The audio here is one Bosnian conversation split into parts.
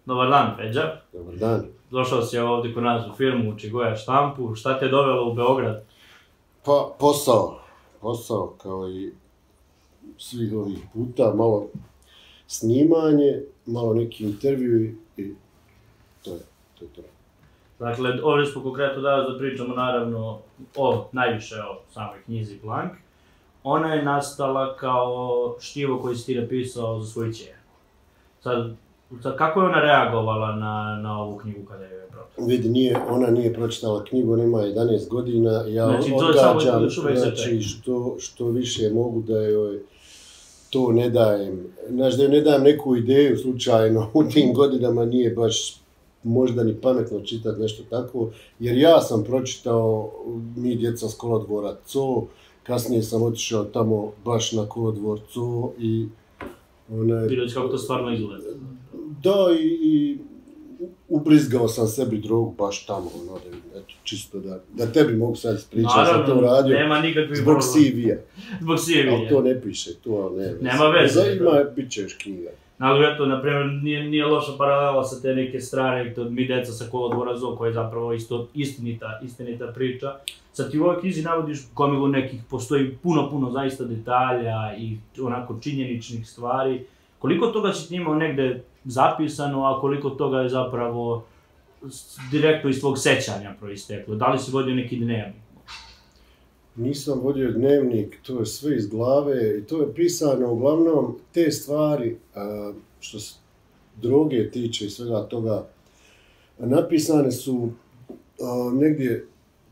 Dobar dan, Peđa. Dobar dan. Došao si ovdje kod nas u firmu u Čigoja štampu. Šta te je dovelo u Beograd? Pa, posao kao i svih ovih puta, malo snimanje, malo neki intervju i to je to. Dakle, ovdje smo konkretno danas da pričamo naravno najviše o samoj knjizi Blank. Ona je nastala kao štivo koji si ti napisao za svoju ćer. Sad, kako je ona reagovala na ovu knjigu kada je pročitala? Vidi, ona nije pročitala knjigu, ona ima 11 godina, ja odgađam, što više mogu da joj to ne dajem. Znaš, da joj ne dajem neku ideju slučajno, u tim godinama nije baš možda ni pametno čitati nešto tako, jer ja sam pročitao Mi djeca s kolodvora CO, kasnije sam otišao tamo baš na kolodvor CO i vidio kako to stvarno izgleda. Da, i ubrizgao sam sebi drogu baš tamo, eto, čisto da tebi mogu sad ispričati, sam to radio zbog CV-a. Zbog CV-a. Ali to ne piše, to ne. Nema veze. Bit će još knjiga. Ali eto, naprimjer, nije loša paralela sa te neke strane, Mi djeca sa kolodvora zoo, koja je zapravo istinita priča. Sad ti u ovoj knjizi navodiš gomilu nekih, postoji puno zaista detalja i onako činjeničnih stvari. Koliko toga si ti imao negde zapisano, a koliko toga je zapravo direktno iz tvog sećanja proisteklo? Da li si vodio neki dnevnik? Nisam vodio dnevnik, to je sve iz glave i to je pisano uglavnom te stvari što se droge tiče i svega toga. Napisane su negdje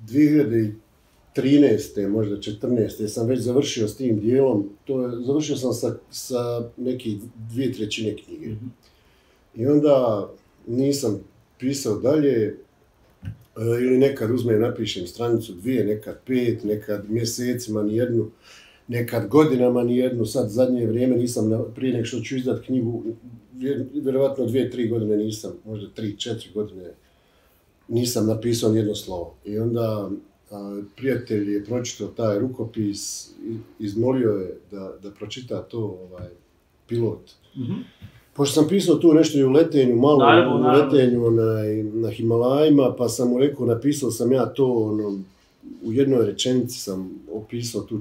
2013. možda 2014. sam već završio s tim dijelom, završio sam sa nekih 2/3 knjige. I onda nisam pisao dalje, ili nekad uzmem, napišem stranicu 2, nekad 5, nekad mjesecima nijednu, nekad godinama nijednu, sad zadnje vrijeme nisam, prije nego što ću izdati knjigu, vjerovatno 2-3 godine nisam, možda 3-4 godine nisam napisao nijedno slovo. I onda prijatelj je pročitao taj rukopis, izmolio je da pročita to pilot. Pošto sam pisao tu nešto i u letenju, malo u letenju na Himalajima, pa sam mu rekao, napisao sam ja to, u jednoj rečenici sam opisao tu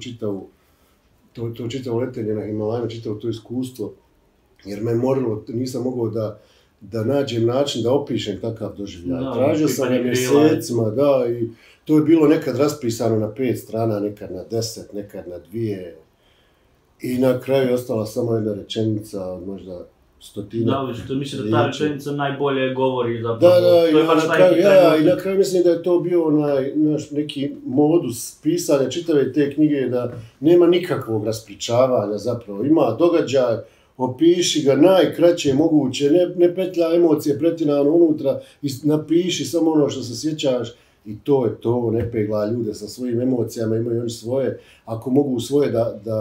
čitavo letenje na Himalajima, čitavo to iskustvo, jer me morilo, nisam mogao da nađem način da opišem takav doživljaj. Tražio sam ga mjesecima, da, i to je bilo nekad raspisano na 5 strana, nekad na 10, nekad na 2, i na kraju je ostala samo jedna rečenica od možda 100. Da, što mislim da ta rečenica najbolje govori zapravo. Da, i na kraju mislim da je to bio neki modus pisanja čitave te knjige, da nema nikakvog raspričavanja zapravo. Ima događaj, opiši ga najkraće moguće, ne petlja emocije pretjerano unutra, napiši samo ono što se sjećaš i to je to, ne pegla ljude sa svojim emocijama, imaju oni svoje, ako mogu svoje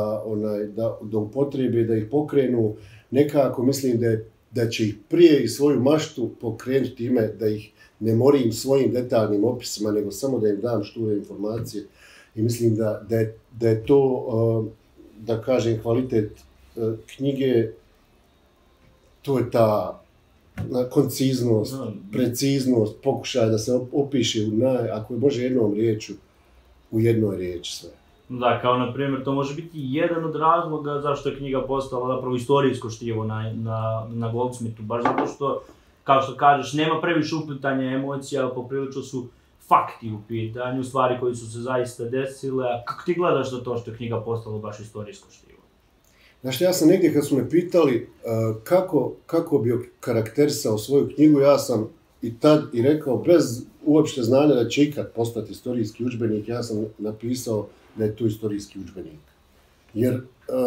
da upotrebe, da ih pokrenu, nekako mislim da će ih prije i svoju maštu pokrenuti time da ih ne morim svojim detaljnim opisima, nego samo da im dam šture informacije. I mislim da je to, da kažem, kvalitet knjige, to je ta konciznost, preciznost, pokušaj da se opiše ako je može jednom riječu, u jednoj riječi sve. Da, kao na primjer, to može biti jedan od razloga zašto je knjiga postala zapravo istorijsko štivo na Goldsmithu, baš zato što, kao što kažeš, nema previše uplitanja emocija, ali poprilično su fakti u pitanju, stvari koje su se zaista desile. A kako ti gledaš na to što je knjiga postala baš istorijsko štivo? Znaš, ja sam negdje kad su me pitali kako bi karakterisao svoju knjigu, ja sam i tad i rekao, bez uopšte znanja da će ikad postati istorijski udžbenik, ja sam napisao da je to istorijski udžbenik. Jer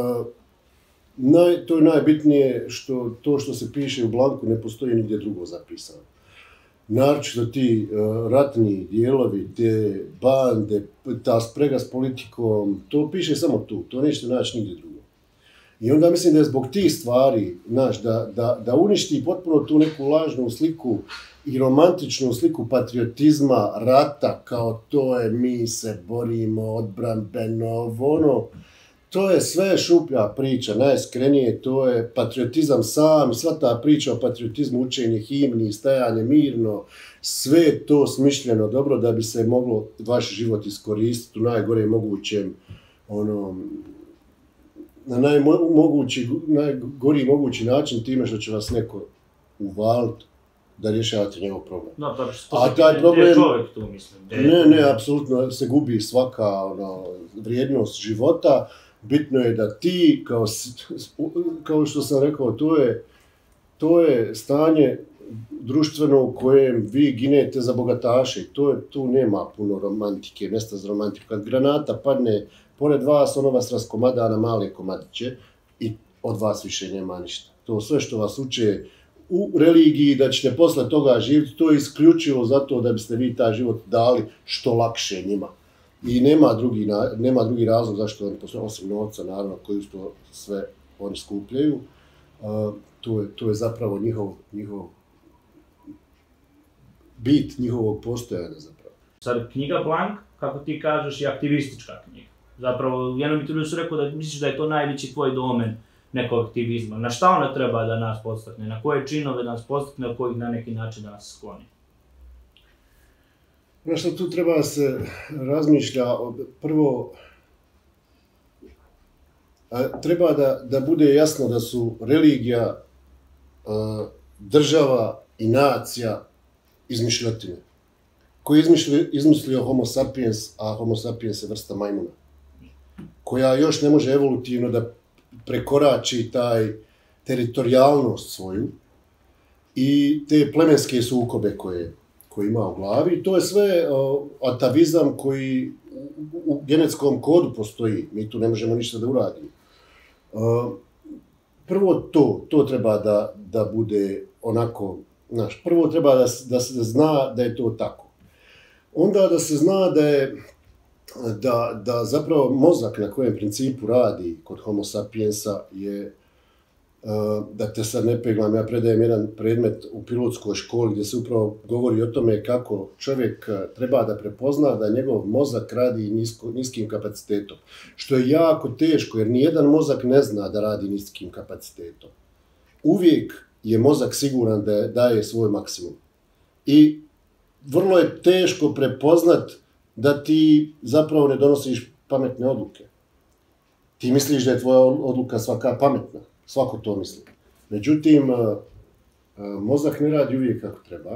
to je najbitnije, to što se piše u Blanku ne postoji nigdje drugo zapisano. Naročito ti ratni dijelovi, te bande, ta sprega s politikom, to piše samo tu, to nećete naći nigdje drugo. I onda mislim da je zbog tih stvari, da uništi potpuno tu neku lažnu sliku i romantičnu sliku patriotizma, rata, kao to je mi se borimo odbrambeno, to je sve šuplja priča, najiskrenije, to je patriotizam sam i sva ta priča o patriotizmu, učenje himni, stajanje mirno, sve to smišljeno dobro da bi se moglo vaš život iskoristiti u najgore mogućem, na najgoriji mogući način time što će vas neko uvaliti da rješavate njegov problem. No, a taj problem, je čovjek tu, mislim. Ne, apsolutno se gubi svaka vrijednost života. Bitno je da ti, kao što sam rekao, to je stanje društveno u kojem vi ginete za bogataše. Tu nema puno romantike, mjesta za romantiku. Kad granata padne pored vas, ono vas raskomada na male komadiće i od vas više nema ništa. To sve što vas uče u religiji, da ćete posle toga živjeti, to je isključivo zato da biste vi taj život dali što lakše njima. I nema drugi razlog zašto oni postoje, osim novca, naravno, koji to sve oni skupljaju. To je zapravo njihov bit njihovog postojanja zapravo. Sad, knjiga Blank, kako ti kažeš, je aktivistička knjiga. Zapravo, jednom intervju su rekao da misliš da je to najveći tvoj domen nekog aktivizma. Na šta ona treba da nas podstakne? Na koje činove da nas podstakne, od kojih na neki način da nas skloni? Što tu treba da se razmišlja, prvo, treba da bude jasno da su religija, država i nacija izmišljotine. Ko je izmislio Homo sapiens, a Homo sapiens je vrsta majmuna, koja još ne može evolutivno da prekorači taj teritorijalnost svoju i te plemenske sukobe koje ima u glavi. To je sve atavizam koji u genetskom kodu postoji. Mi tu ne možemo ništa da uradimo. Prvo to treba da bude onako, prvo treba da se zna da je to tako. Onda da se zna da zapravo mozak na kojem principu radi kod Homo sapiensa je, da te sad ne peglam, ja predajem jedan predmet u pilotskoj školi gdje se upravo govori o tome kako čovjek treba da prepozna da njegov mozak radi niskim kapacitetom. Što je jako teško jer nijedan mozak ne zna da radi niskim kapacitetom. Uvijek je mozak siguran da daje svoj maksimum. I vrlo je teško prepoznat da ti zapravo ne donosiš pametne odluke. Ti misliš da je tvoja odluka svaka pametna. Svako to misli. Međutim, mozak ne radi uvijek kako treba.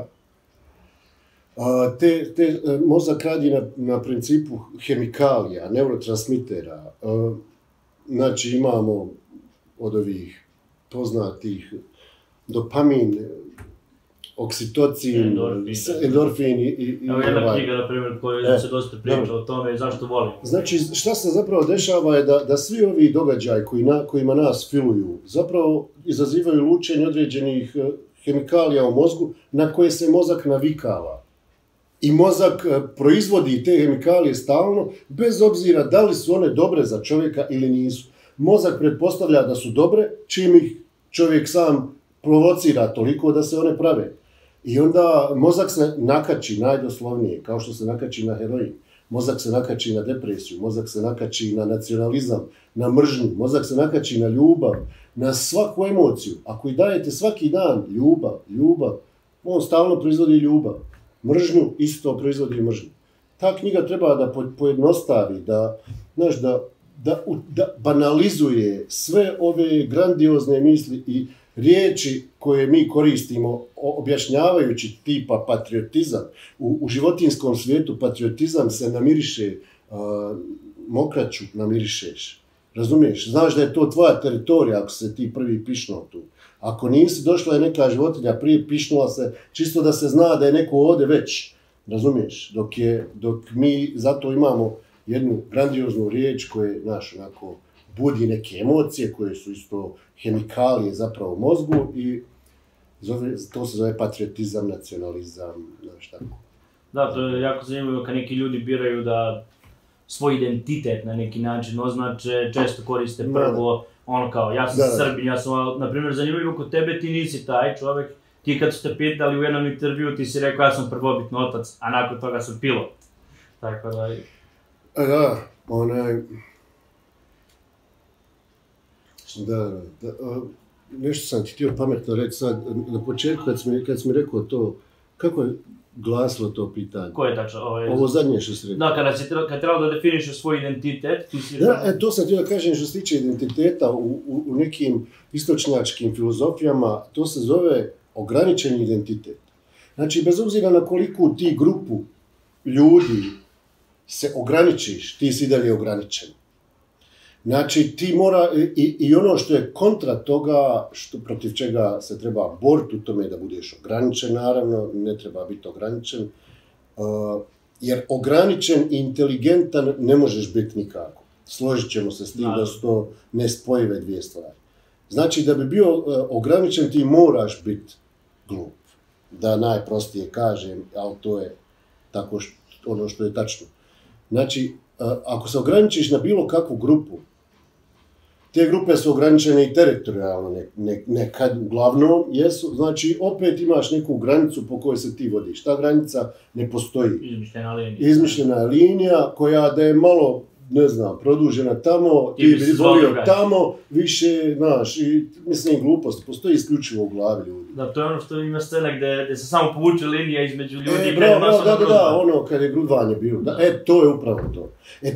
Mozak radi na principu hemikalija, neurotransmitera. Znači imamo od ovih poznatih dopamin, oksitocin, endorfin i... Evo jedna knjiga, na primjer, koja se dosta priča o tome zašto volim. Znači, šta se zapravo dešava je da svi ovi događaji kojima nas filuju, zapravo izazivaju lučenje određenih hemikalija u mozgu na koje se mozak navikava. I mozak proizvodi te hemikalije stalno, bez obzira da li su one dobre za čovjeka ili nisu. Mozak pretpostavlja da su dobre, čim ih čovjek sam provocira toliko da se one prave. I onda mozak se nakači najdoslovnije, kao što se nakači na heroin. Mozak se nakači na depresiju, mozak se nakači na nacionalizam, na mržnju, mozak se nakači na ljubav, na svaku emociju. Ako i dajete svaki dan ljubav, on stalno proizvodi ljubav. Mržnju isto proizvodi mržnju. Ta knjiga treba da pojednostavi, da banalizuje sve ove grandiozne misli i riječi koje mi koristimo objašnjavajući tipa patriotizam. U životinjskom svijetu patriotizam se namiriše, mokraću namirišeš. Razumiješ? Znaš da je to tvoja teritorija ako se ti prvi pišnuo tu. Ako nisi, došla je neka životinja prije, pišnula se, čisto da se zna da je neko ovdje već. Razumiješ? Dok mi zato imamo jednu grandioznu riječ koja, onako, budi neke emocije koje su isto hemikalije zapravo u mozgu i to se zove patriotizam, nacionalizam, tako. Da, to je jako zanimljivo kad neki ljudi biraju da svoj identitet na neki način označe, često koriste prvo ono kao ja sam Srbin, ja sam, na primjer, zanimljivo kod tebe ti nisi taj čovjek, ti kad su te pitali u jednom intervju ti si rekao ja sam prvobitni otac, a nakon toga sam pilot. Tako da... Da. Nešto sam ti htio pametno reći sad, na početku kad si mi rekao to, kako je glasilo to pitanje? Ko je tačno? Ovo zadnje što si rekao. Da, kad trebalo da definišeš svoj identitet, ti si... Da, to sam htio da kažem što se tiče identiteta u nekim istočnjačkim filozofijama, to se zove ograničeni identitet. Znači, bez obzira na koliku ti grupu ljudi se ograničiš, ti si dalje ograničen. Znači, ti mora, i ono što je kontra toga, protiv čega se treba boriti u tome da budeš ograničen, naravno, ne treba biti ograničen, jer ograničen i inteligentan ne možeš biti nikako. Složit ćemo se s tim da su to nespojive dvije stvari. Znači, da bi bio ograničen, ti moraš biti glup. Da najprostije kažem, ali to je tako ono što je tačno. Znači, ako se ograničiš na bilo kakvu grupu, te grupe su ograničene i teritorijalno nekad, uglavnom jesu, znači opet imaš neku granicu po kojoj se ti vodiš. Ta granica ne postoji. Izmišljena je linija koja da je malo, ne znam, produžena tamo, ti bi volio tamo, više, znaš, i mislim, glupost, postoji isključivo u glavi ljudi. Da, to je ono što ima scena gde se samo povuče linija između ljudi. Da, ono kad je grudvanje bilo, to je upravo to.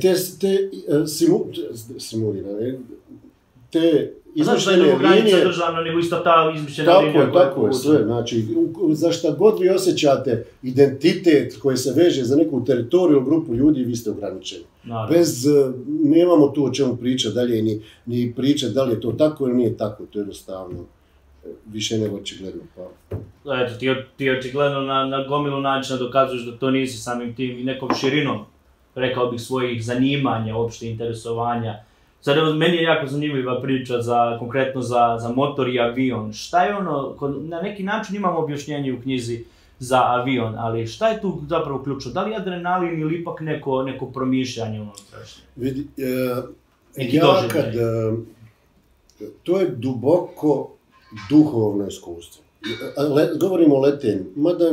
Te izmišljene linije... državno, nego isto ta izmišljena linija. Tako je, sve. Znači, za šta god vi osjećate identitet koji se veže za neku teritoriju, grupu ljudi, vi ste ograničeni. Nemamo tu o čemu pričati dalje, ni pričati da li je to tako ili nije tako. To je jednostavno više nego očigledno. Eto, ti očigledno na gomilu načina dokazuješ da to nisi samim tim i nekom širinom, rekao bih, svojih zanimanja, opšte interesovanja. Sad, meni je jako zanimljiva priča konkretno za motor i avion. Šta je ono, na neki način imamo objašnjenje u knjizi za avion, ali šta je tu zapravo ključno? Da li je adrenalin ili ipak neko promišljanje unutrašnje? Vidi, to je duboko duhovno iskustvo. Govorimo o letenju, mada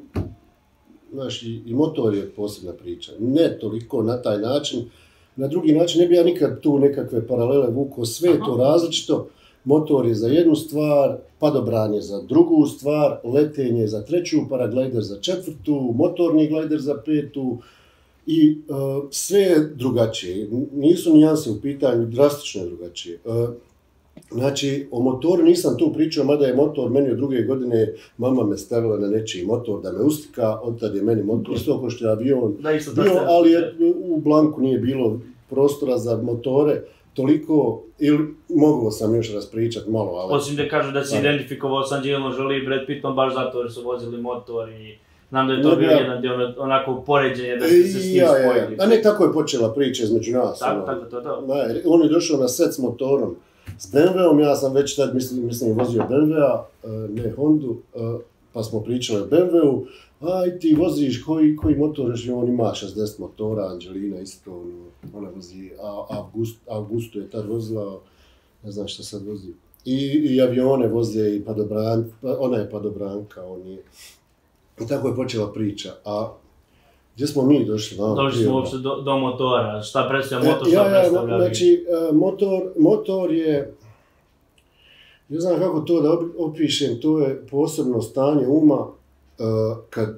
i motor je posebna priča. Ne toliko na taj način. Na drugi način ne bi ja nikad tu nekakve paralele vukao, sve je to različito. Motor je za jednu stvar, padobran je za drugu stvar, letenje je za treću, paraglajder za četvrtu, motorni glajder za petu i sve je drugačije. Nisu nijanse u pitanju, drastično je drugačije. Znači, o motoru nisam tu pričao, mada je motor meni od 2. godine, mama me stavila na nečiji motor da me ustika, odtad je meni motor isto ko što je avion bio, ali u Blanku nije bilo prostora za motore toliko, ili mogao sam još raspričati malo, ali... Osim da kažu da si identifikovao sa Angelina Jolie i Brad Pittom baš zato jer su vozili motor i... Znam da je to bio jedan dio onako poređenje da ste se s tim spojili. A ne, tako je počela priča između nas. Tako to. On je došao na set s motorom. S BMW-om, ja sam već tad, mislim, vozio BMW-a, ne Hondu, pa smo pričali o BMW-u. Aj, ti voziš, koji motor još on ima 60 motora, Angelina isto, ona vozi, Augusto je tad vozila, ne znam šta sad vozi. I avione voze, i ona je padobranka, on je. I tako je počela priča. A gdje smo mi došli? Došli smo uopšte do motora. Šta predstavlja motor, šta predstavlja? Znači, motor je, ne znam kako to da opišem, to je posebno stanje uma kad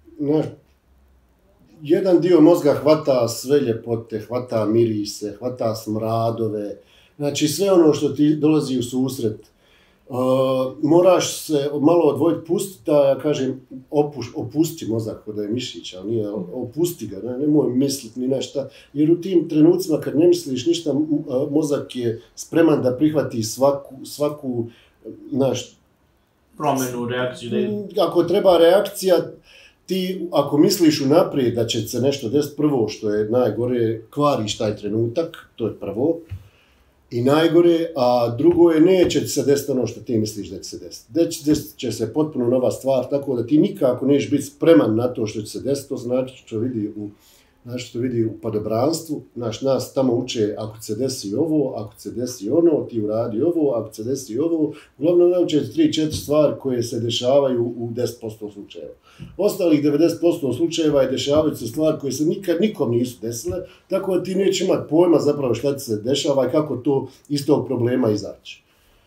jedan dio mozga hvata sve ljepote, hvata mirise, hvata smradove, znači sve ono što ti dolazi u susret. Moraš se malo odvojiti, pustiti, ja kažem, opusti mozak kod je mišić, ali nije, opusti ga, nemoj misliti ni nešto, jer u tim trenucima kad ne misliš ništa, mozak je spreman da prihvati svaku promjenu, reakciju. Ako treba reakcija, ti ako misliš unaprijed da će se nešto desiti, prvo što je najgore, kvariš taj trenutak, to je prvo. I najgore, a drugo je neće se desiti ono što ti misliš da će se desiti. Desit će se potpuno nova stvar, tako da ti nikako nećeš biti spreman na to što će se desiti, to znači što vidi u Znaš, što vidi u padobranstvu, nas tamo uče ako se desi ovo, ako se desi ono, ti uradi ovo, ako se desi ovo. Uglavnom nauče 3-4 stvari koje se dešavaju u 10% slučajeva. Ostalih 90% slučajeva je dešavaju se stvari koje se nikad nikom nisu desile, tako da ti neće imati pojma zapravo šta ti se dešava i kako to iz tog problema izaći.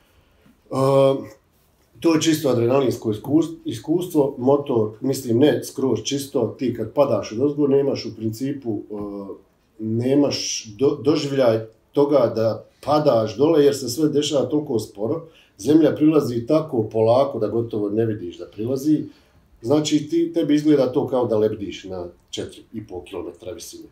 To je čisto adrenalinsko iskustvo, motor, mislim, ne skroz čisto, ti kad padaš odozgo nemaš u principu, nemaš doživljaj toga da padaš dole jer se sve dešava toliko sporo, zemlja prilazi tako polako da gotovo ne vidiš da prilazi, znači tebi izgleda to kao da lebdiš na 4,5 km visine.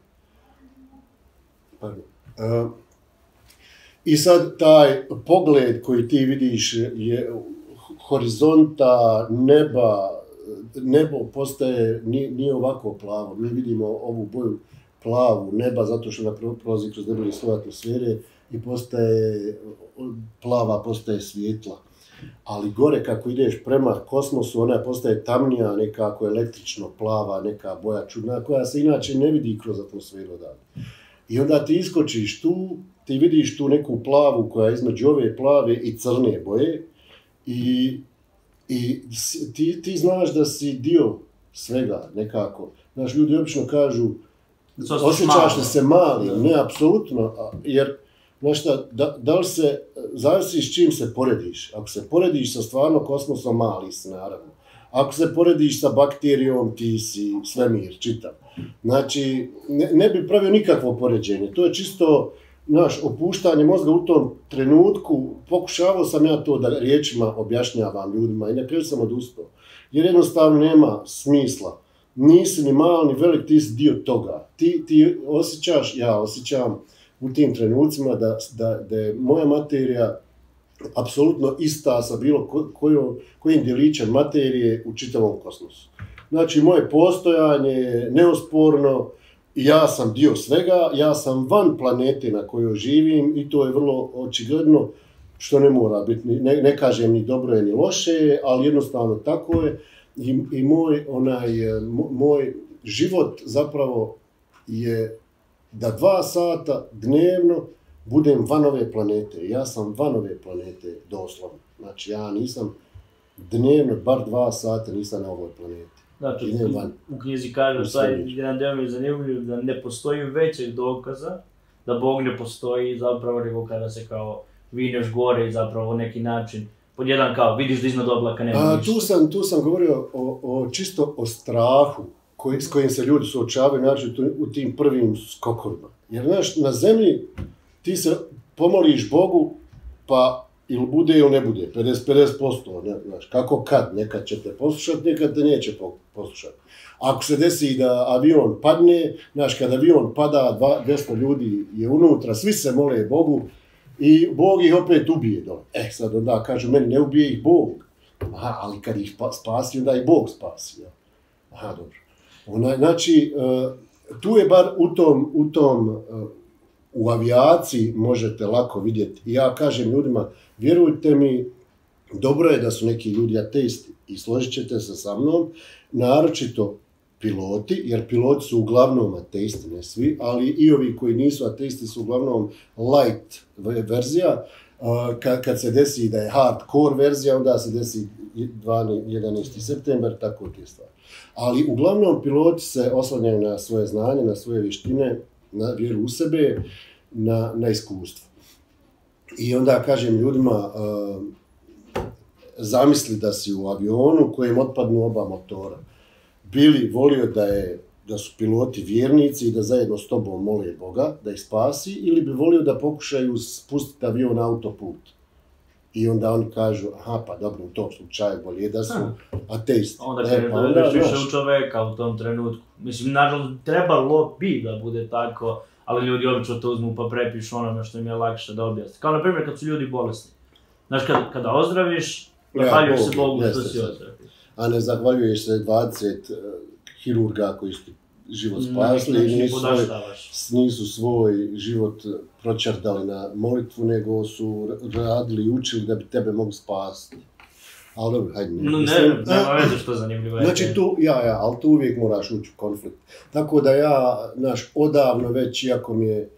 I sad taj pogled koji ti vidiš je horizonta, nebo postaje, nije ovako plavo. Mi vidimo ovu boju plavu neba zato što ona prolazi kroz debeli sloj atmosfere i plava postaje svijetla. Ali gore kako ideš prema kosmosu, ona postaje tamnija, nekako električno plava, neka boja čudna, koja se inače ne vidi kroz atmosferu odavde. I onda ti iskočiš tu, ti vidiš tu neku plavu koja je između ove plave i crne boje, i ti znaš da si dio svega nekako. Znaš, ljudi obično kažu, osjećaš li se mali? Ne, apsolutno, jer znaš šta, da li se, zavisi s čim se porediš. Ako se porediš sa stvarno kosmosom, mali si naravno. Ako se porediš sa bakterijom, ti si svemir, čitav. Znači, ne bi pravio nikakvo poređenje. To je čisto, znaš, opuštanje mozga u tom trenutku. Pokušavao sam ja to da riječima objašnjavam ljudima i na kraju sam odustao. Jer jednostavno nema smisla. Nisi ni mal, ni velik, ti si dio toga. Ti osjećaš, ja osjećam u tim trenucima da je moja materija apsolutno ista sa bilo kojim djelićem materije u čitavom kosmosu. Znači, moje postojanje je neosporno, ja sam dio svega, ja sam van planete na kojoj živim i to je vrlo očigledno, što ne mora biti, ne kažem ni dobro je ni loše, ali jednostavno tako je. I moj život zapravo je da 2 sata dnevno budem van ove planete. Ja sam van ove planete doslovno. Znači, ja nisam dnevno, bar 2 sata nisam na ovoj planeti. Znači, u knjizi kaže, taj jedan deo mi je zanimljiv, da ne postoji većeg dokaza da Bog ne postoji, zapravo nego kada se kao vineš gore i zapravo neki način, pod jedan kao vidiš da iznad oblaka nema ništa. Tu sam govorio čisto o strahu s kojim se ljudi suočavaju, znači u tim prvim skokovima. Jer, znaš, na zemlji ti se pomoliš Bogu, pa ili bude ili ne bude, 50%, znaš, kako kad, nekad će te poslušati, nekad te neće poslušati. Ako se desi da avion padne, znaš, kad avion pada, 200 ljudi je unutra, svi se mole Bogu i Bog ih opet ubije dole. Sad onda kažu meni, ne ubije ih Bog. Aha, ali kad ih spasi, onda i Bog spasi. Ja. Aha, dobro. Znači, tu je bar u avijaciji možete lako vidjeti. I ja kažem ljudima, vjerujte mi, dobro je da su neki ljudi ateisti i složit ćete se sa mnom, naročito piloti, jer piloti su uglavnom ateisti, ne svi, ali i ovi koji nisu ateisti su uglavnom light verzija. Kad se desi da je hardcore verzija, onda se desi 11. september, tako te stvari. Ali uglavnom piloti se oslanjaju na svoje znanje, na svoje vještine, na vjeru u sebe, na iskustvo. I onda kažem ljudima, zamisli da si u avionu kojem otpadnu oba motora. Bili volio da su piloti vjernici i da zajedno s tobom mole Boga da ih spasi, ili bi volio da pokušaju spustiti avion na autoput. I onda oni kažu, aha, pa dobro, u tom slučaju bolje da su ateisti. Onda kreneš više u čoveka u tom trenutku. Mislim, naravno, trebalo bi da bude tako, ali ljudi obično to uzmu pa prepišu onome što im je lakše da objasni. Kao na primjer kad su ljudi bolesni. Znaš, kada ozdraviš, zahvaljuješ se Bogu što si ozdravio. A ne zahvaljuješ se 20 hirurga koji su život spasli i nisu svoj život pročardali na molitvu, nego su radili i učili da bi tebe mogli spasiti. Ali dobro, hajde. Nema veze što zanimljivo je. Znači tu, ali tu uvijek moraš ući u konflikt. Tako da ja, odavno već, iako mi je,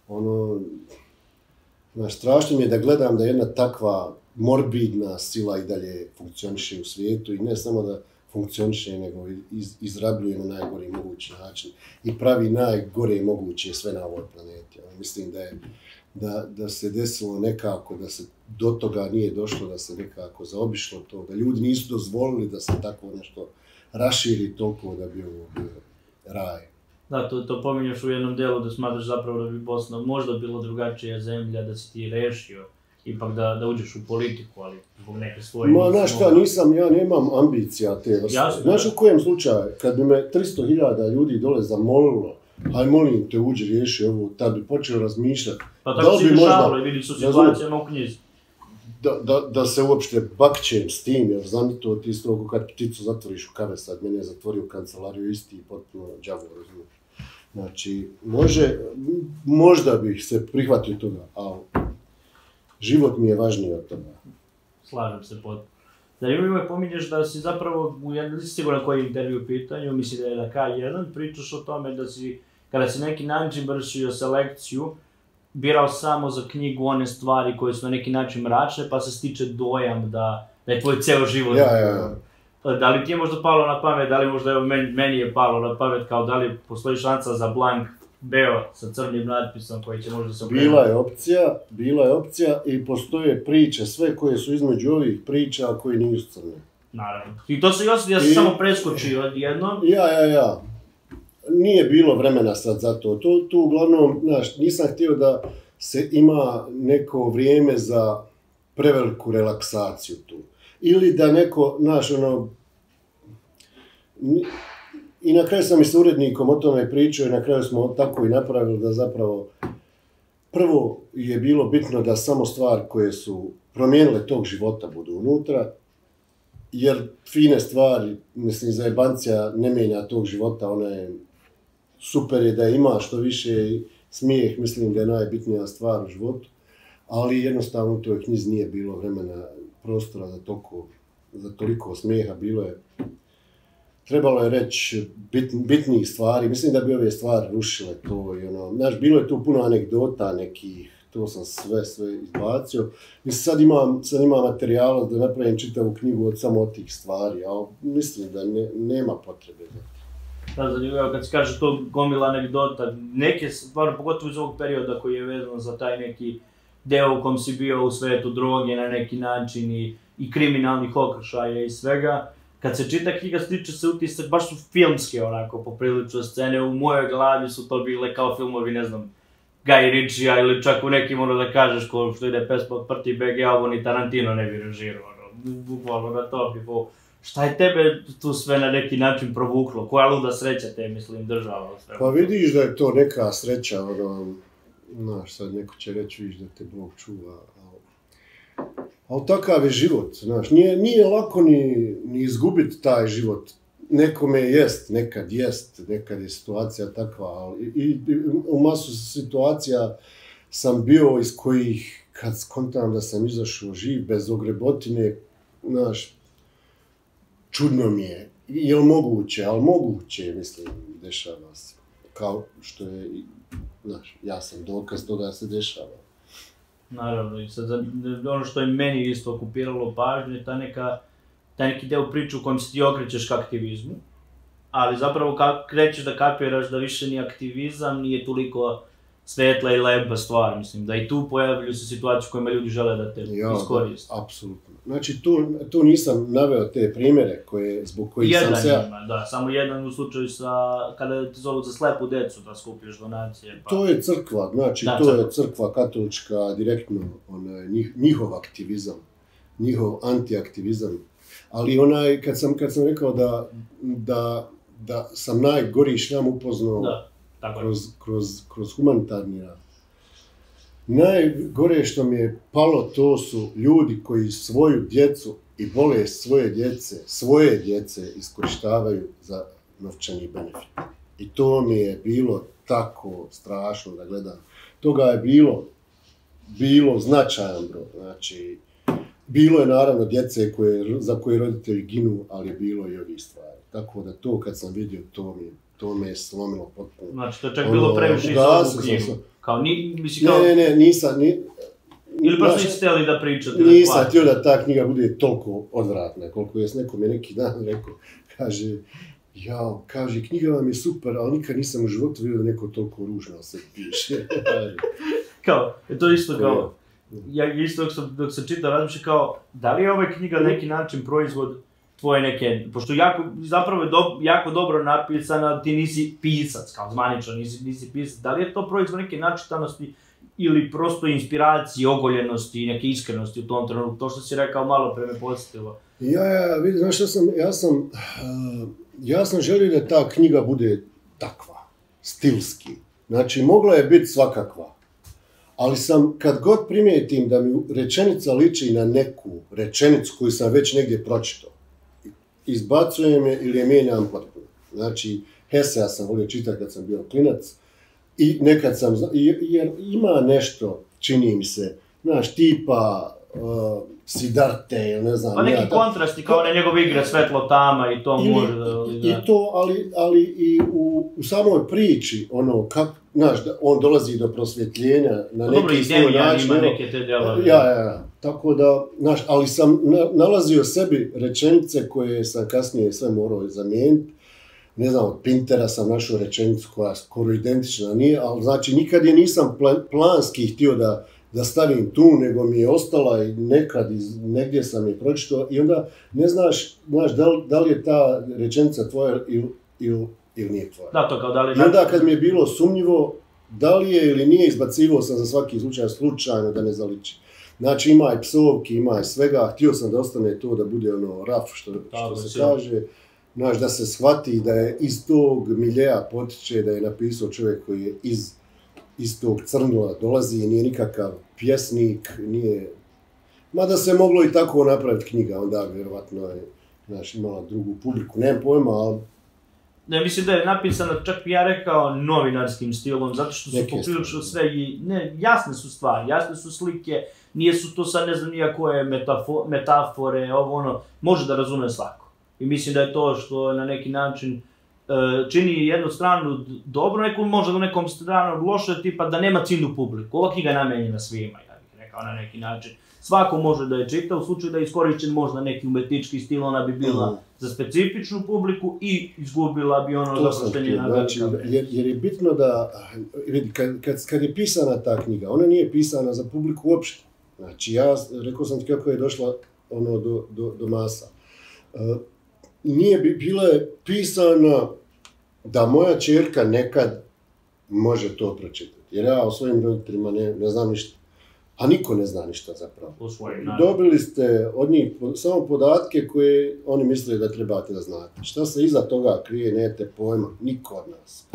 strašno mi je da gledam da jedna takva morbidna sila i dalje funkcioniše u svijetu i ne samo da funkcioniše, nego izrabljuje na najgori mogući način i pravi najgore moguće sve na ovoj planeti. Mislim da se desilo nekako, da se do toga nije došlo, da se nekako zaobišlo to, da ljudi nisu dozvolili da se tako nešto raširi toliko da bi ovo bio raj. Da, to pominješ u jednom delu da smatraš zapravo da bi Bosna možda bilo drugačija zemlja, da si ti rešio ipak da uđeš u politiku, ali zbog neke svoje... Znaš šta, ja nemam ambicija te vrste. Znaš u kojem slučaju, kad bi me 300.000 ljudi dole zamolilo, aj molim te uđi riješi ovo, tad bi počeo razmišljati. Pa tako si rješavalo i vidi su situacijama u knjizi. Da se uopšte bakćem s tim, jer znam to ti isto kad pticu zatvoriš u kave, sad mene je zatvorio u kancelariju isti i potpuno đavo, razumiješ. Znači, možda bih se prihvatio toga, ali život mi je važniji od toga. Slažem se potpuno. Zanimljivo je pominješ da si zapravo, nisi siguran koji je intervju u pitanju, misli da je na K1, pričaš o tome da si, kada si neki način vršio selekciju, birao samo za knjigu one stvari koje su na neki način mračne, pa se stiče dojam da je tvoj ceo život. Da li ti je možda palo na pamet, da li možda meni je palo na pamet, kao da li postoji šansa za blank beo sa crnim natpisom koji će možda se okrenuti? Bila je opcija i postoje priče, sve koje su između ovih priča, a koje nisu crne. Naravno. I to se ja sam samo preskočio jednom. Nije bilo vremena sad za to. Tu uglavnom, nisam htio da se ima neko vrijeme za preveliku relaksaciju tu. Ili da neko, i na kraju sam i s urednikom o tome pričao i na kraju smo tako i napravili da zapravo prvo je bilo bitno da samo stvari koje su promijenile tog života budu unutra, jer fine stvari, mislim, zajebancija ne mijenja tog života, ona je super je da ima što više smijeh, mislim da je najbitnija stvar u životu, ali jednostavno u toj knjizi nije bilo vremena, prostora za toliko smijeha, trebalo je reći bitnijih stvari, mislim da bi ove stvari rušile to i bilo je tu puno anegdota nekih, to sam sve izbacio. Sad imam materijala da napravim čitavu knjigu samo od tih stvari, ali mislim da nema potrebe za to. Da, zanimljivo, kad si kaže to gomila anegdota, neke stvari, pogotovo iz ovog perioda koji je vezan za taj neki deo u kom si bio u svetu droge na neki način i kriminalnih okršaja i svega, kad se čita knjiga stiče se utisak, baš su filmske onako poprilično scene, u mojoj glavi su to bile kao filmovi, ne znam, Guy Ritchie-a ili čak u nekim da kažeš ko što ide pesma od Prti BG, ovo ni Tarantino ne bi režirao, bukvalno na to nivou. Šta je tebe tu sve na neki način provuklo? Koja luda sreća te, mislim, država? Pa vidiš da je to neka sreća, sad neko će reći, vidiš da te Bog čuva, ali takav je život, nije lako ni izgubiti taj život. Nekome nekad je situacija takva, ali i u masu situacija sam bio iz kojih, kad skontam da sam izašao živ, bez ogrebotine, čudno mi je. Je li moguće? Ali moguće, mislim, dešava se. Kao što je, ja sam dokaz toga da se dešava. Naravno, i sad ono što je meni isto okupiralo pažnju je taj neki deo priče u kojem se ti okrećeš ka aktivizmu, ali zapravo krećeš da kapiraš da više ni aktivizam nije toliko svetla i lepa stvar, mislim, da i tu pojavljuju se situacije u kojima ljudi žele da te iskoriste. Apsolutno. Znači, tu nisam naveo te primjere zbog kojih sam se... Jedan ima, da, samo jedan u slučaju kada te zovu za slepu decu da skupiš donacije. To je crkva, to je crkva katolička, direktno njihov aktivizam, njihov antiaktivizam. Ali kad sam rekao da sam najgori šljam upoznao kroz humanitarni rad. Najgore što mi je palo, to su ljudi koji svoju djecu i bolest svoje djece iskorištavaju za novčani benefit. I to mi je bilo tako strašno da gledam. Toga je bilo značajan broj. Znači, bilo je naravno djece za koje roditelji ginu, ali je bilo i ovih stvari. Tako da to kad sam vidio, to me je slomilo potpuno. Znači, to je čak bilo previše iz ovu knjigu. Kao, Nisam, ili prosto niste htjeli da pričate? Nisam htio da ta knjiga bude toliko odvratna, koliko je nekom je neki dan rekao, kaže, knjiga vam je super, ali nikad nisam u životu vidio da neko toliko ružno se piše. Kao, to isto kao, ja isto dok sam čitao razmišljam kao, da li je ova knjiga na neki način proizvod tvoje neke, pošto zapravo je jako dobro napisana, ti nisi pisac, kao zvanično nisi pisac, da li je to proizvod neke načitanosti ili prosto inspiracije, ogoljenosti i neke iskrenosti u tom trenutku, to što si rekao malo pre me podsjetilo. Vidi, znaš što ja sam želio da ta knjiga bude takva, stilski, znači mogla je biti svakakva, ali kad god primijetim da mi rečenica liči na neku rečenicu koju sam već negdje pročitao, izbacujem je ili je mijenjam potpuno. Znači, Hesea sam volio čitati kad sam bio klinac i nekad sam, jer ima nešto, čini mi se, znaš, tipa Sidarte ili ne znam. Pa neki kontrasti kao na njegove igre svetlo tama i to može i to, ali i u samoj priči, znaš, on dolazi do prosvjetljenja na neki svoj način. Ima neke te djelove. Tako da, znaš, ali sam nalazio sebi rečenice koje sam kasnije sve morao zamijeniti. Ne znam, od Pintera sam našao rečenicu koja skoro identična nije, ali znači nikad je nisam planski htio da stavim tu, nego mi je ostala i negdje sam je pročitao i onda ne znaš da li je ta rečenica tvoja ili nije tvoja. Da, to kao da li... I onda kad mi je bilo sumnjivo, da li je ili nije, izbacivao sam za svaki slučaj slučajno da ne zaliči. Znači ima i psovki, ima i svega, htio sam da ostane to, da bude raf što se kaže. Znaš, da se shvati da je iz tog miljeja potiče, da je napisao čovjek koji je iz tog crnula dolazi, nije nikakav pjesnik, nije... Mada se moglo i tako napraviti knjiga, onda vjerovatno je, znaš, imala drugu publiku, nemam pojma, ali... Ne, mislim da je napisano, čak bi ja rekao, novinarskim stilom, zato što su poprilično sve i... Ne, jasne su stvari, jasne su slike, nije su to sad ne znam nijakoje metafore, može da razume svako. I mislim da je to što na neki način čini jednu stranu dobro, možda u nekom stranu loše, tipa da nema ciljnu publiku. Ova knjiga je namenjena svima, ja bih rekao na neki način. Svako može da je čita, u slučaju da je iskorišćen možda neki umetnički stil, ona bi bila za specifičnu publiku i izgubila bi zaproštenje na velika vremena. Jer je bitno da, vidi, kad je pisana ta knjiga, ona nije pisana za publiku uopšte. Znači, rekao sam ti kako je došla do masa. Bila je pisana da moja ćerka nekad može to pročitati. Jer ja o svojim roditeljima ne znam ništa. A niko ne zna ništa zapravo. Dobili ste od njih samo podatke koje oni misle da trebate da znate. Šta se iza toga krije, nemate pojma, niko od nas.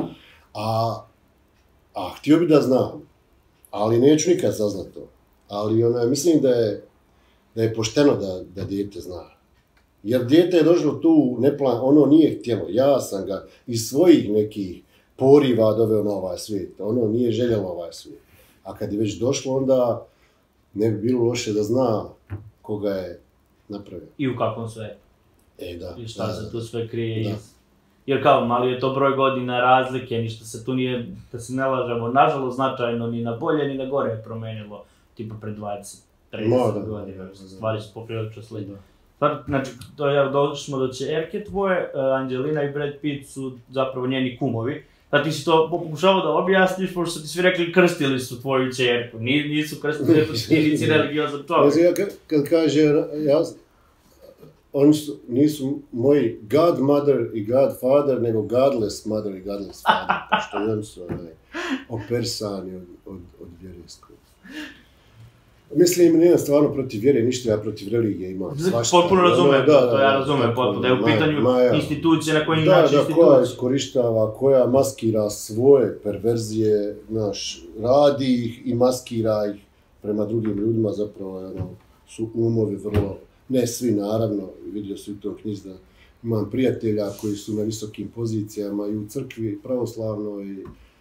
A htio bi da znam, ali neću nikad saznat to. Ali mislim da je pošteno da dijete zna. Jer dijete je došlo tu, ono nije htjelo, ja sam ga iz svojih nekih poriva doveo na ovaj svijet, ono nije željelo ovaj svijet. A kad je već došlo, onda ne bi bilo loše da zna koga je napravio. I u kakvom svetu. Da. I šta se tu sve krije iz... Jer kao, mali je to broj godina razlike, ništa se tu nije, da se ne lažemo, nažalost značajno ni na bolje ni na gore je promenilo, tipa pred 20-30 godina, stvari su poprilično slične. Znači, došli smo do ćerke tvoje, Angelina i Brad Pitt su zapravo njeni kumovi. Da ti si to pokušavao da objasniš, pošto su ti svi rekli krstili su tvoju ćerku. Nisu krstili, jer ti nisi religiozan čovjek. Kad kaže, oni nisu moji godmother i godfather, nego godless mother i godless father, pošto oni su opersani od vjerijskog. Mislim, nemam stvarno protiv vjere, ništa ja protiv religije imam. Potpuno razumijem to, ja razumijem potpuno, da je u pitanju institucije na koji način institucije. Koja iskorištava, koja maskira svoje perverzije, radi ih i maskira ih prema drugim ljudima, zapravo su umovi vrlo, ne svi naravno, vidio se u toj knjizi da imam prijatelja koji su na visokim pozicijama i u crkvi pravoslavnoj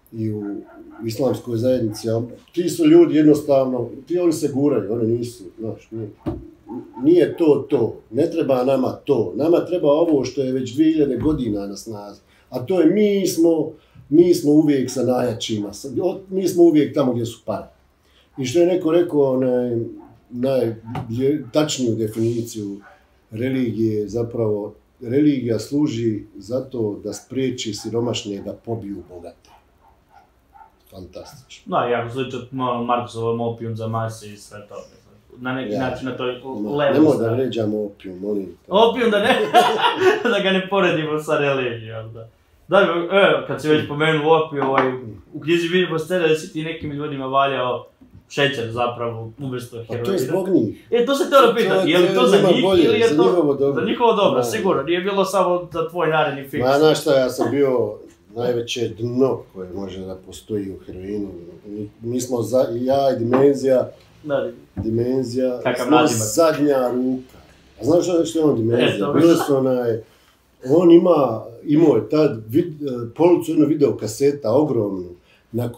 i u islamskoj zajednici, a ti su ljudi jednostavno, oni se guraju, oni nisu, znaš, nije to, ne treba nama to, nama treba ovo što je već 2000 godina na snazi, a to je mi smo uvijek sa najjačima, mi smo uvijek tamo gdje su pare. I što je neko rekao, najtačniju definiciju religije, zapravo, religija služi zato da spriječi siromašne da pobiju bogate. Fantastično. Da, jako slično Marksovom opijum za mase i sve to. Na neki način na toj levu. Nemoj da vređamo opijum, molim te. Opijum da ne, da ga ne poredimo sa religijom, da. Da, kad si već pomenuo opiju, u knjizi vidimo scene da si ti nekim ljudima valjao šećer zapravo, umjesto heroina. A to je zbog njih. To se teo pitati, je li to za njih ili je to za njihovo dobro, sigurno, nije bilo samo za tvoj naredni fiks. Znaš šta, ja sam bio najveće dno koje može da postoji u heroinu. Mi smo, ja i Dimenzija, smo zadnja ruka. A znaš što je on Dimenzija? Bilo su on imao je tad policu jednu videokaseta ogromnu na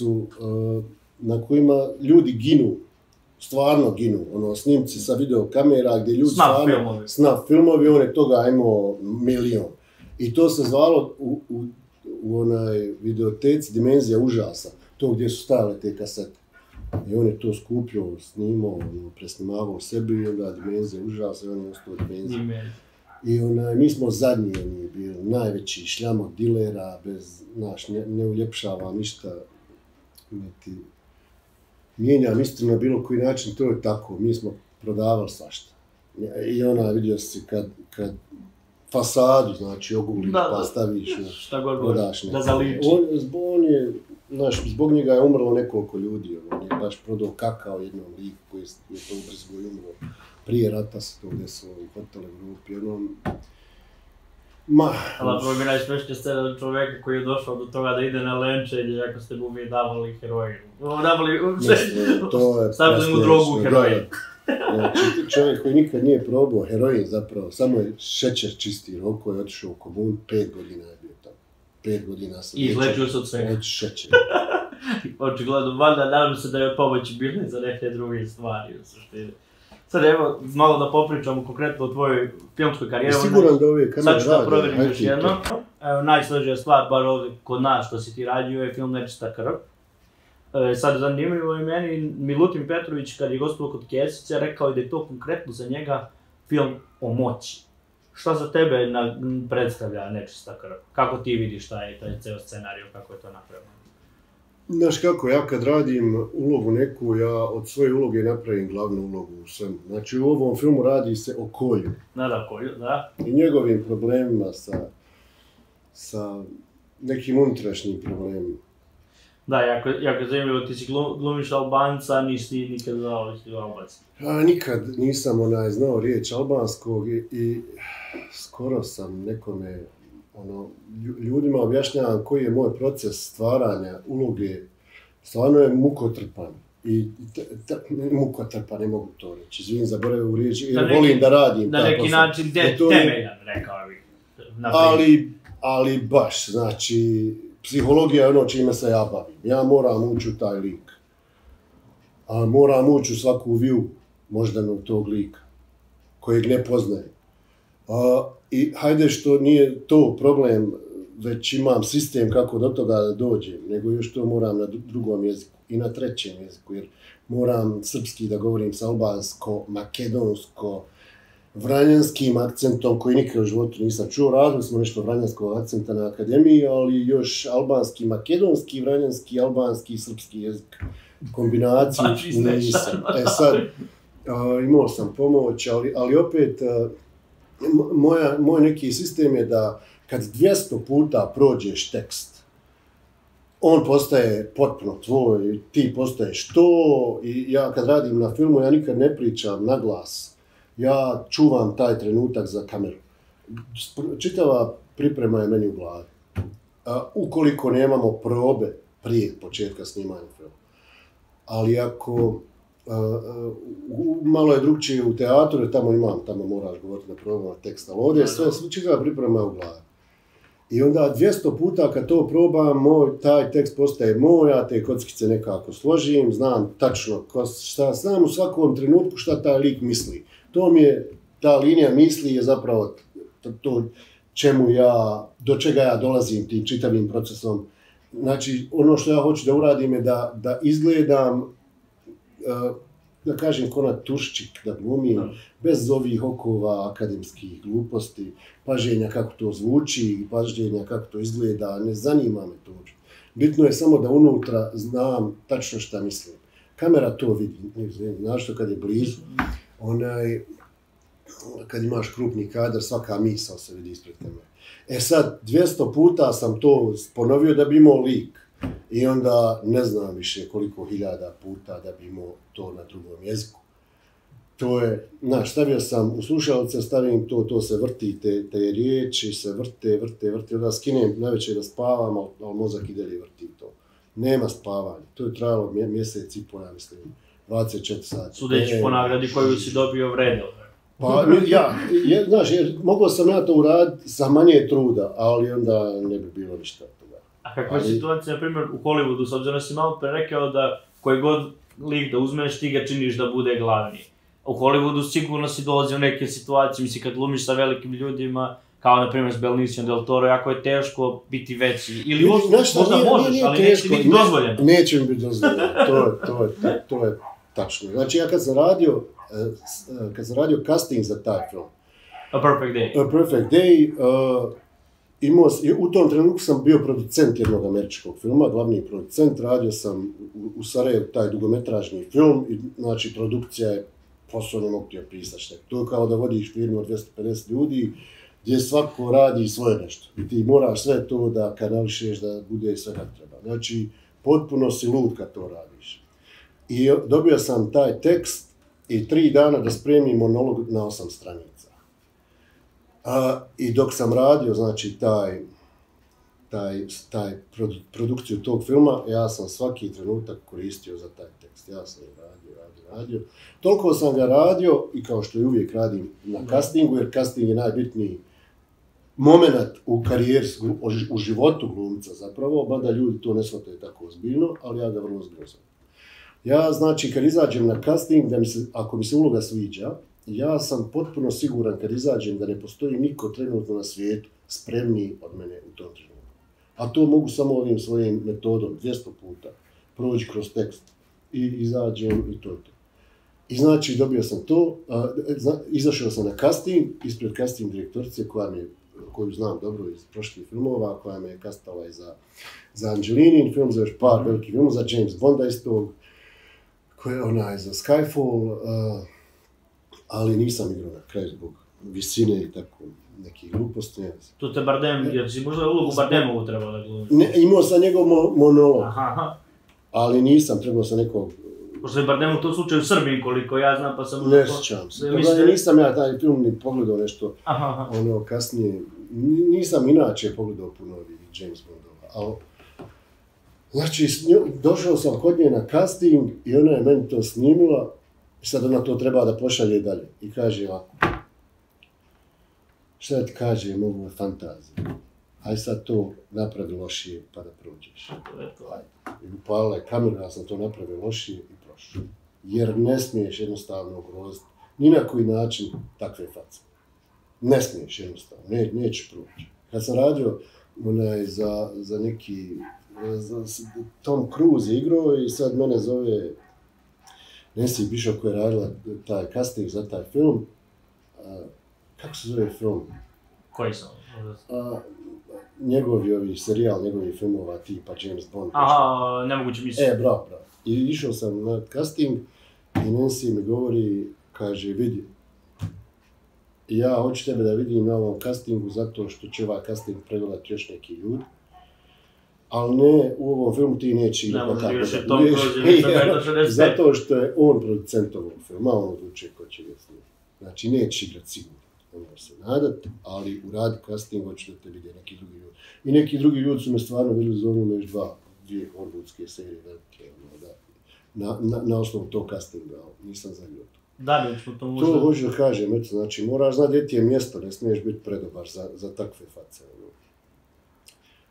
kojima ljudi ginu, stvarno ginu, snimci sa videokamera gdje ljudi snaf filmovi, on je toga imao milion. I to se zvalo u onaj videoteci Dimenzija užasa, to gdje su stajale te kasete. I on je to skupljao, snimao, presnimavao sebi i onda Dimenzija užasa i on je ostao Dimenzija. I mi smo zadnji oni bili, najveći šljamok dilera, ne uljepšava ništa, niti mijenjam istinu na bilo koji način, to je tako, mi smo prodavali svašta. I vidio si kad fasadu, znači oguliš pa staviš, prodaš neko. Da zaliči. Zbog njega je umrlo nekoliko ljudi, on je baš prodao kakao jednom liku koji je to ubrzgo i umro. Prije rata se to desilo u Hotel Evropi, Ali prvo mi najsmešnija scena čoveka koji je došao do toga da ide na lenčenje ako ste mu vi davali heroinu. Stavili mu drogu u heroin. Znači, čovjek koji nikad nije probao heroin zapravo, samo je šećer čisti, Roko je otišao u komunu, 5 godina je bio tamo. 5 godina sam i izlečio se od svega. Od šećera. Očigledno, valjda nadam se da je pomoći bili za neke druge stvari u suštini. Sad evo, malo da popričamo konkretno o tvojoj filmskoj karijeri. Siguran da uvijek kad sad ću da proverim još jedno. Evo, najsvežija stvar, bar ovdje kod nas što si ti radio, je film Nečista krv. Sad zanimljivo je meni, Milutin Petrović kad je gostovao kod Kesića rekao je da je to konkretno za njega film o moći. Šta za tebe predstavlja Nečista krv? Kako ti vidiš taj ceo scenarij, kako je to napravljeno? Znaš kako, ja kad radim ulogu neku, ja od svoje uloge napravim glavnu ulogu u svemu. Znači u ovom filmu radi se o Kolju. Da, Kolju, da. I njegovim problemima sa nekim unutrašnjim problemima. Da, jako zanimljivo, ti si glumiš Albanca, nisi nikad znao da si Albanci. Nikad nisam znao riječ albanskog i skoro sam nekome ljudima objašnjavam koji je moj proces stvaranja uloge, stvarno je mukotrpan. Mukotrpan, ne mogu to reći, izvin, zaboravim u riječi, jer volim da radim. Na neki način temeljan, rekao bih. Ali baš, znači, psihologija je ono čime se ja bavim. Ja moram ući u taj lik. Moram ući u svaku viju moždanog tog lika, kojeg ne poznajem. I hajde što nije to problem, već imam sistem kako do toga da dođem, nego još to moram na drugom jeziku i na trećem jeziku, jer moram srpski da govorim sa albansko, makedonsko, vranjanskim akcentom koji nikad u životu nisam čuo. Radili smo nešto vranjanskog akcenta na akademiji, ali još albanski, makedonski, vranjanski, albanski, srpski jezik. Kombinaciju nisam. Sad, imao sam pomoć, ali opet moj neki sistem je da kad 200 puta prođeš tekst, on postaje potpuno tvoj, ti postaješ to, i ja kad radim na filmu, ja nikad ne pričam na glas. Ja čuvam taj trenutak za kameru. Čitava priprema je meni u glavi. Ukoliko nemamo probe prije početka snimanja filma. Ali ako malo je drugčije u teatru, jer tamo moraš govoriti na probama teksta, ali ovdje je sve čitava priprema je u glavi. I onda 200 puta kad to probam, taj tekst postaje moj, ja te kockice nekako složim, znam tačno šta, znam u svakom trenutku šta taj lik misli. To mi je, ta linija misli je zapravo to do čega ja dolazim tim čitavim procesom. Znači, ono što ja hoću da uradim je da izgledam, da kažem, ko na tuščik, da glumim, bez ovih okova akademskih gluposti, paženja kako to zvuči, paženja kako to izgleda, ne zanima me to. Bitno je samo da unutra znam tačno šta mislim. Kamera to vidi, znaš što kad je blizu, kad imaš krupni kadar, svaka misao se vidi ispred kamere. E sad, 200 puta sam to ponovio da bi imao lik. I onda ne znam više koliko hiljada puta da bi imao to na drugom jeziku. To je, znaš, stavio sam u slušalce, stavim to se vrti, te riječi se vrte, onda skinem najveće da spavam, ali mozak i dalje vrti to. Nema spavanja, to je trajalo mjesec i po, ja mislim, 24 sati. Sudeći po nagradi koju si dobio vredno. Pa znaš, mogao sam ja to uraditi sa manje truda, ali onda ne bi bilo ništa toga. A kakva je situacija, na primjer, u Hollywoodu, s obzirom da si malo pre rekao da koji god lik da uzmeš, ti ga činiš da bude glavni. U Hollywoodu sigurno si dolazio u neke situacije, mislim, kad glumiš sa velikim ljudima, kao na primjer s Benicio del Toro, jako je teško biti veći. Ili možda možeš, ali neće biti dozvoljeno. Neće mi biti dozvoljeno, to je tačno. Znači, ja kad sam radio casting za taj film, A Perfect Day, u tom trenutku sam bio producent jednog američkog filma, glavni producent, radio sam u Sarajevu taj dugometražni film, i znači produkcija je posao ne mogu ti opisati. To je kao da vodiš firmu od 250 ljudi, gdje svako radi svoje nešto. I ti moraš sve to da kanališeš, da bude sve kako treba. Znači, potpuno si lud kad to radiš. I dobio sam taj tekst i 3 dana da spremim monolog na 8 stranica. I dok sam radio, znači, produkciju tog filma, ja sam svaki trenutak koristio za taj tekst. Ja sam radio. Toliko sam ga radio, i kao što i uvijek radim na castingu, jer casting je najbitniji moment u karijeri, u životu glumca zapravo, mada ljudi to ne shvataju tako ozbiljno, ali ja ga vrlo ozbiljno shvatim. Ja, znači, kad izađem na casting, ako mi se uloga sviđa, ja sam potpuno siguran kad izađem da ne postoji niko trenutno na svijetu spremniji od mene u tom trenutku. A to mogu samo ovim svojim metodom, 200 puta, proći kroz tekst i izađem i to je to. I znači, dobio sam to, izašao sam na casting, ispred casting direktorice koju znam dobro iz prošlih filmova, koja me je kastala i za Angelinin film, za još par velikih filmova, za James Bonda istog, za Skyfall, ali nisam igrao na kraju zbog visine i tako nekih gluposti. Tu te Bardem, jer si možda ulogu Bardemovu trebao da glumi? Imao sam njegov monolog, ali nisam, trebao sam nekog... Pošto je Bardem u tom slučaju Srbin, koliko ja znam, pa sam... Ne sjećam se. Nisam ja taj film ni pogledao nešto kasnije. Nisam inače pogledao puno James Bondova, ali... Znači, došao sam kod nje na casting i ona je meni to snimila i sad ona to treba da pošalje dalje. I kaže ovako, šta ti kaže, mogu je fantazija. Aj sad to napravi lošije pa da prođeš. I upalila je kameru, ja sam to napravio lošije i prošao. Jer ne smiješ jednostavno ugroziti ni na koji način takve face. Ne smiješ jednostavno, nećeš proći. Kad sam radio za neki... Tom Cruise je igrao i sad mene zove Nancy Bishop koja je radila taj casting za taj film. Kako se zove film? Koji sam? Njegovi serijal, njegovi filmova tipa James Bond. Aha, nemoguće misli. Bravo. I išao sam na casting i Nancy mi govori, kaže, vidi, ja hoću tebe da vidim na ovom castingu zato što će ovaj casting pregledati još neki ljudi. Ali ne, u ovom filmu ti neće igrati tako da. Zato što je on producent ovog filma, on odlučuje ko će ga snimati. Znači, neće igrati sigurno, ne može se nadati, ali uradi casting, hoću da te vide neki drugi ljudi. I neki drugi ljudi su me stvarno vidjeli, zovnu me još dvije hollywoodske serije velike, na osnovu tog castinga, ali nisam zagrao to. Da li smo to možda... To hoću da kažem, znači, moraš znati gdje ti je mjesto, ne smiješ biti predobar za takve face.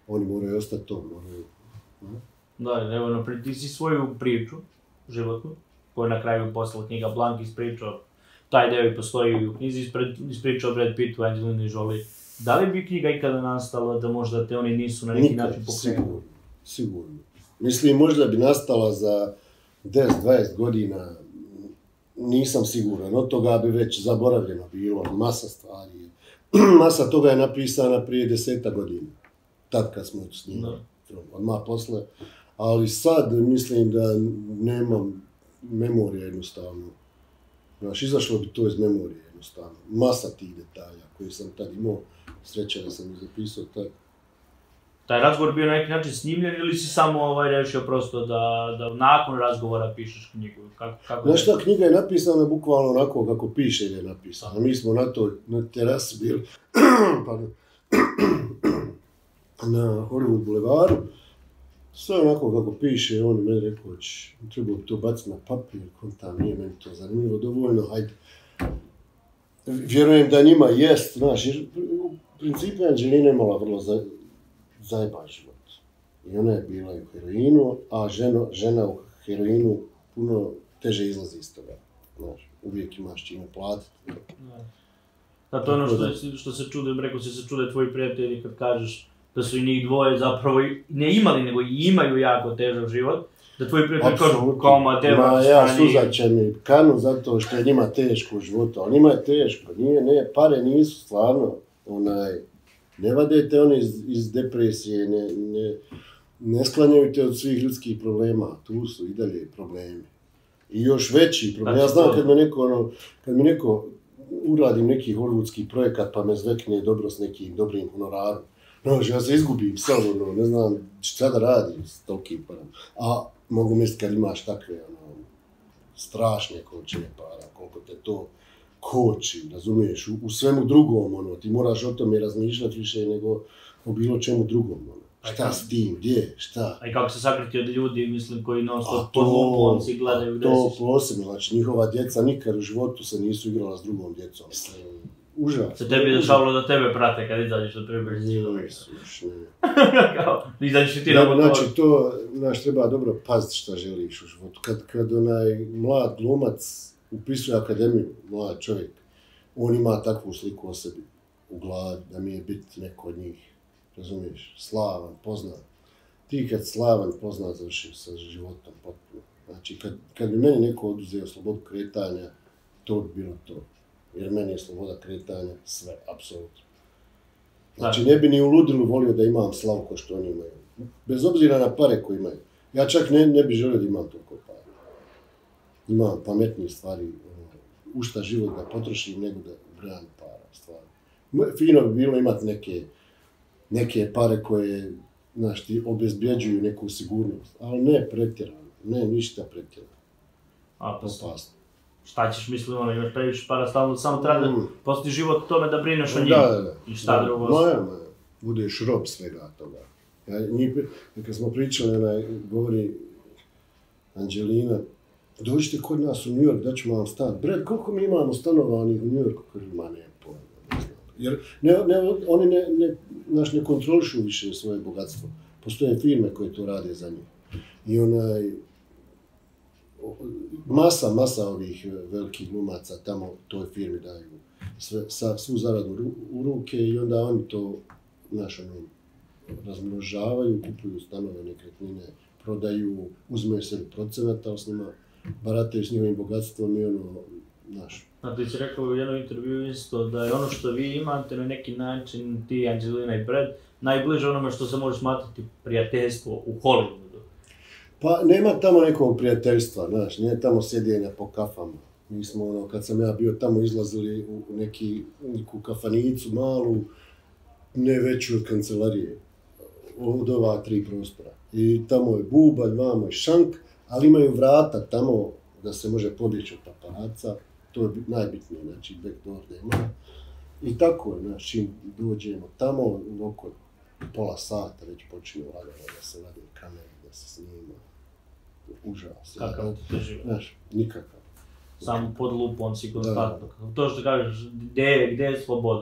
oni moraju ostati to, moraju... Da, evo, ti si svoju priču, životnu, koju na kraju poslala knjiga Blank ispričao, taj deo i postoji u knjizi, ispričao Brad Pittu, Angelina Jolie. Da li bi knjiga ikada nastala da možda te oni nisu na neki način pokrenuli? Sigurno. Mislim, možda bi nastala za 10-20 godina, nisam siguran, od toga bi već zaboravljeno bilo, masa stvari. Masa toga je napisana prije 10 godina, tad kad smo snimali film, odmah posle. Ali sad mislim da nemam memorije jednostavno. Znaš, izašlo bi to iz memorije jednostavno. Masa tih detalja koje sam tad imao, sreća da sam ih zapisao tad. Taj razgovor bio na neki način snimljen ili si samo rešio prosto da nakon razgovora pišeš knjigu? Znaš šta, knjiga je napisana bukvalno onako kako piše da je napisana. Mi smo na terasi bili na Hollywood bulevaru. Sve onako kako piše, on meni rekao, treba to baciti na papir, kontam, nije meni to zanimljivo dovoljno, hajde. Vjerujem da njima jest, znaš, jer u principu Angelina imala vrlo zajeban život. I ona je bila u heroinu, a žena u heroinu puno teže izlazi iz toga. Znaš, uvijek imaš čime platiti. Zato ono što se čude, rekao si se čude tvoji prijatelji kad kažeš da su i njih dvoje zapravo ne imali, nego i imaju jako težak život. Da tvoji prijatelji kažu kao Mateva strani... Ja suza će mi kanu zato što je njima teško u životu, ali njima je teško. Pare nisu stvarno, ne vadete oni iz depresije, ne sklanjaju te od svih ljudskih problema, tu su i dalje problemi. I još veći problem. Ja znam kad mi neko uradim neki hollywoodski projekat pa me zvekne dobro s nekim dobrim honorarom. Ja se izgubim samo, ne znam šta da radim s tolikim param. A mogu misliti kad imaš takve strašne količine para, koliko te to koči, razumiješ, u svemu drugom, ti moraš o tome razmišljati više nego o bilo čemu drugom, šta s tim, gdje, šta. A i kako se sakriti od ljudi, mislim, koji non-stop pod lupom si gledaju gdje si. To posebno, znači njihova djeca nikad u životu se nisu igrala s drugom djecom. Užas. Se tebi dešavalo da tebe prate kad izađeš od približnjivog. Izađeš i ti na motor. Znači to, treba dobro paziti šta želiš u životu. Kad onaj mlad glumac upisuje akademiju, mlad čovjek, on ima takvu sliku o sebi u glavi, da mi je biti neko od njih, razumiješ, slavan, poznat. Ti kad slavan, poznat, završiš sa životom potpuno. Znači, kad bi meni neko oduzeo slobodu kretanja, to bi bilo to. Jer meni je sloboda kretanja sve, apsolutno. Znači, ne bi ni u ludilu volio da imam slavu ko što oni imaju. Bez obzira na pare koje imaju. Ja čak ne bi želio da imam toliko para. Imam pametnije stvari, u šta život da potrošim nego da branim para, stvari. Fino bi bilo imati neke pare koje, znaš, ti obezbjeđuju neku sigurnost, ali ne pretjerano, ne ništa pretjerano. Opasno. Šta ćeš misliti, imaš previše para, stalno samo treba da postoji život u tome da brineš o njim. Da. I šta drugo? Budeš rob svega toga. Kad smo pričali, govori Angelina, dođite kod nas u New York, daćemo vam stan. Brad, koliko mi imamo stanovanih u New Yorku? Ma ne pojma, ne znam. Jer oni ne kontrolišu više svoje bogatstvo. Postoje firme koje to rade za njih. I masa ovih velikih glumaca tamo toj firmi daju svu zaradu u ruke i onda oni to razmnožavaju, kupuju stanove, nekretnine, prodaju, uzmeju sebi procenata, ali s njima barataju s njihovim bogatstvom i A ti si rekao u jednom intervju isto da je ono što vi imate na neki način, ti, Angelina i Brad, najbliže onome što se može smatrati prijateljstvo u Hollywoodu. Pa nema tamo nekog prijateljstva, znaš, nije tamo sjedjenja po kafama. Mi smo, kad sam ja bio tamo, izlazili u neku kafanicu malu, ne veću od kancelarije, od ova 3 prostora. I tamo je bubalj, vamo je šank, ali imaju vrata tamo da se može pobjeći od paparaca, to je najbitnije, znači backdoor da ima. I tako je, znaš, čim dođemo tamo, oko pola sata već počinju lagano da se vade kamere, da se snima. Užas. Kakav ti to život? Znaš, nikakav. Samo pod lupom si konstantno. To što kažeš, gdje je sloboda?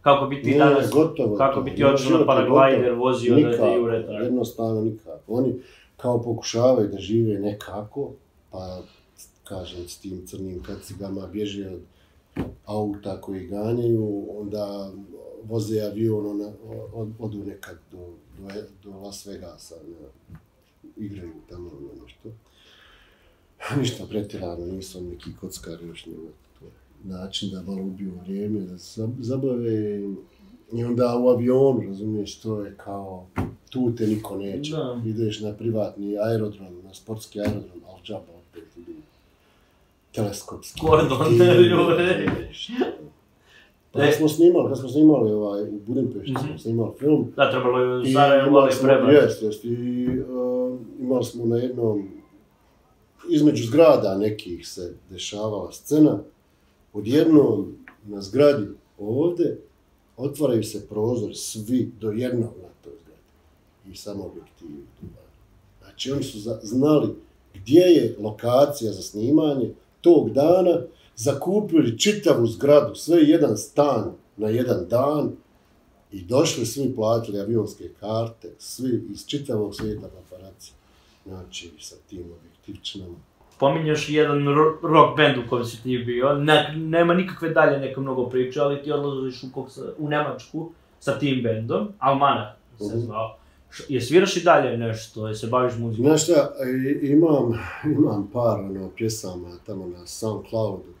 Kako bi ti danas, gotovo kako bi ti otišao na paraglider, vozio da jure tako? Jednostavno nikako. Oni kao pokušavaju da žive nekako, pa kažem s tim crnim kacigama bježe od auta koji ganjaju, onda voze avion, odu nekad do Las Vegasa, igraju tamo nešto. Ništa pretjerano, nisu neki kockari još način da malo ubiju vrijeme, da se zabave. I onda u avionu, razumiješ, to je kao, tu te niko neće. Ideš na privatni aerodrom, na sportski aerodrom, ali džaba opet idu teleskopski. Kordon, jure. Kad smo snimali u Budimpešti, smo snimali film. Da, trebalo je u Sarajevo ali prebati. Jest, i imali smo na jednom, između zgrada nekih se dešavala scena, odjednom na zgradi ovdje otvaraju se prozori svi do jednog na toj zgradi i samo objektivi. Znači oni su znali gdje je lokacija za snimanje tog dana, zakupili čitavu zgradu, sve jedan stan na jedan dan i došli svi, platili avionske karte, svi iz čitavog svijeta paparaci. Znači sa tim objektivčinama. Pominješ jedan rock band u kojem si ti bio, nema nikakve dalje neke mnogo priče, ali ti odlaziš u Nemačku sa tim bandom, Almanach se zvao. Je sviraš i dalje nešto, je se baviš muzikom? Znaš šta, imam par pjesama tamo na SoundCloudu,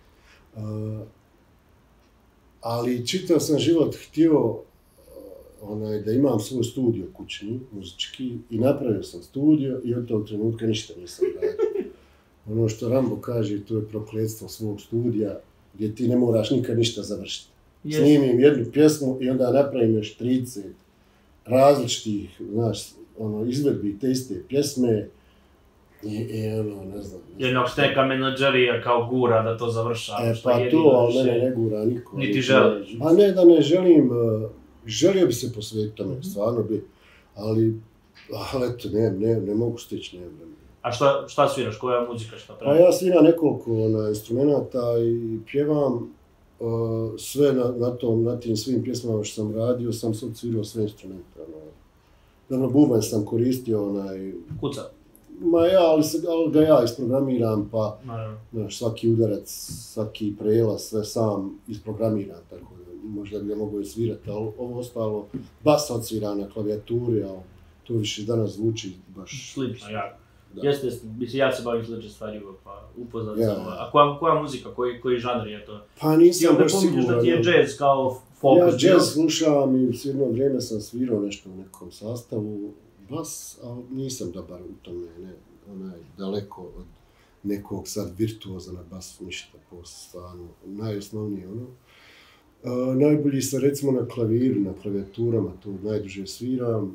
ali čitav sam život htio da imam svoj studio kućni, muzički, i napravio sam studio i od tog trenutka ništa nisam radio. Ono što Rambo kaže, to je prokletstvo svog studija, gdje ti ne moraš nikad ništa završiti. Snimim jednu pjesmu i onda napravim još 30 različitih, znaš, izvedbi te iste pjesme i ne znam. Jednog što neka menadžerija kao gura da to završavaš. Pa to, ali mene ne gura niko. Niti želiš. Pa ne da ne želim, želio bi se posvetiti tome, stvarno bi, ali eto, ne mogu stići, ne vremena. A šta sviraš, koja muzika, šta pravi? Pa ja sviram nekoliko instrumenta i pjevam sve na tim svim pjesmama što sam radio, sam sad svirao sve instrumente. Dobro, bubanj sam koristio Kuca? Ma ja, ali ga ja isprogramiram, pa svaki udarac, svaki prelaz, sve sam isprogramiram, tako da možda bi ga mogu svirati, ali ovo ostalo, bas odsvira na klavijaturi, ali to više danas zvuči baš... Slično, jako. Jeste, mislim, ja se bavim slične stvari, pa upoznat sam. A koja muzika, koji žanr je to? Pa nisam baš siguran. Ti onda da ti je jazz kao fokus? Ja jazz slušam i s jedno vrijeme sam svirao nešto u nekom sastavu, bas, ali nisam dobar u tome, daleko od nekog sad virtuoza na basu, ništa stvarno, najosnovnije najbolji sam recimo na klaviru, na klavijaturama, to najduže sviram.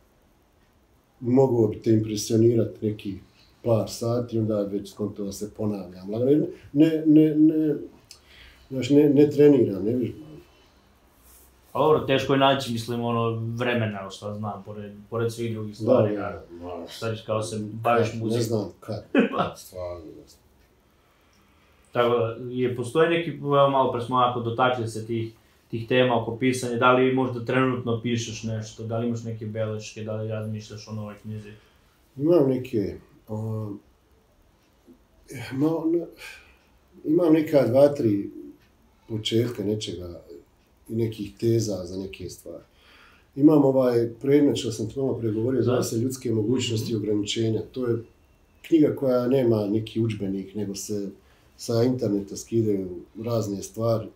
Mogao bi te impresionirati neki par sati, onda već skonto da se ponavljam. Ne treniram, ne vižbam. A dobro, teško je naći, mislim, vremena, što znam, pored svih drugih stvari. Šta ćeš kao se baviš muzikom? Ne znam kad, stvarno ne znam. Tako da, postoji neki, malo pre smo onako dotakli se tih tema oko pisanja, da li možda trenutno pišeš nešto, da li imaš neke beleške, da li razmišljaš o novoj knjizi? Imam neka 2-3 početka nečega i nekih teza za neke stvari. Imam predmet što sam ti malo pregovorio, zove se Ljudske mogućnosti i ograničenja. To je knjiga koja nema neki udžbenik, nego se sa interneta skidaju razne stvari.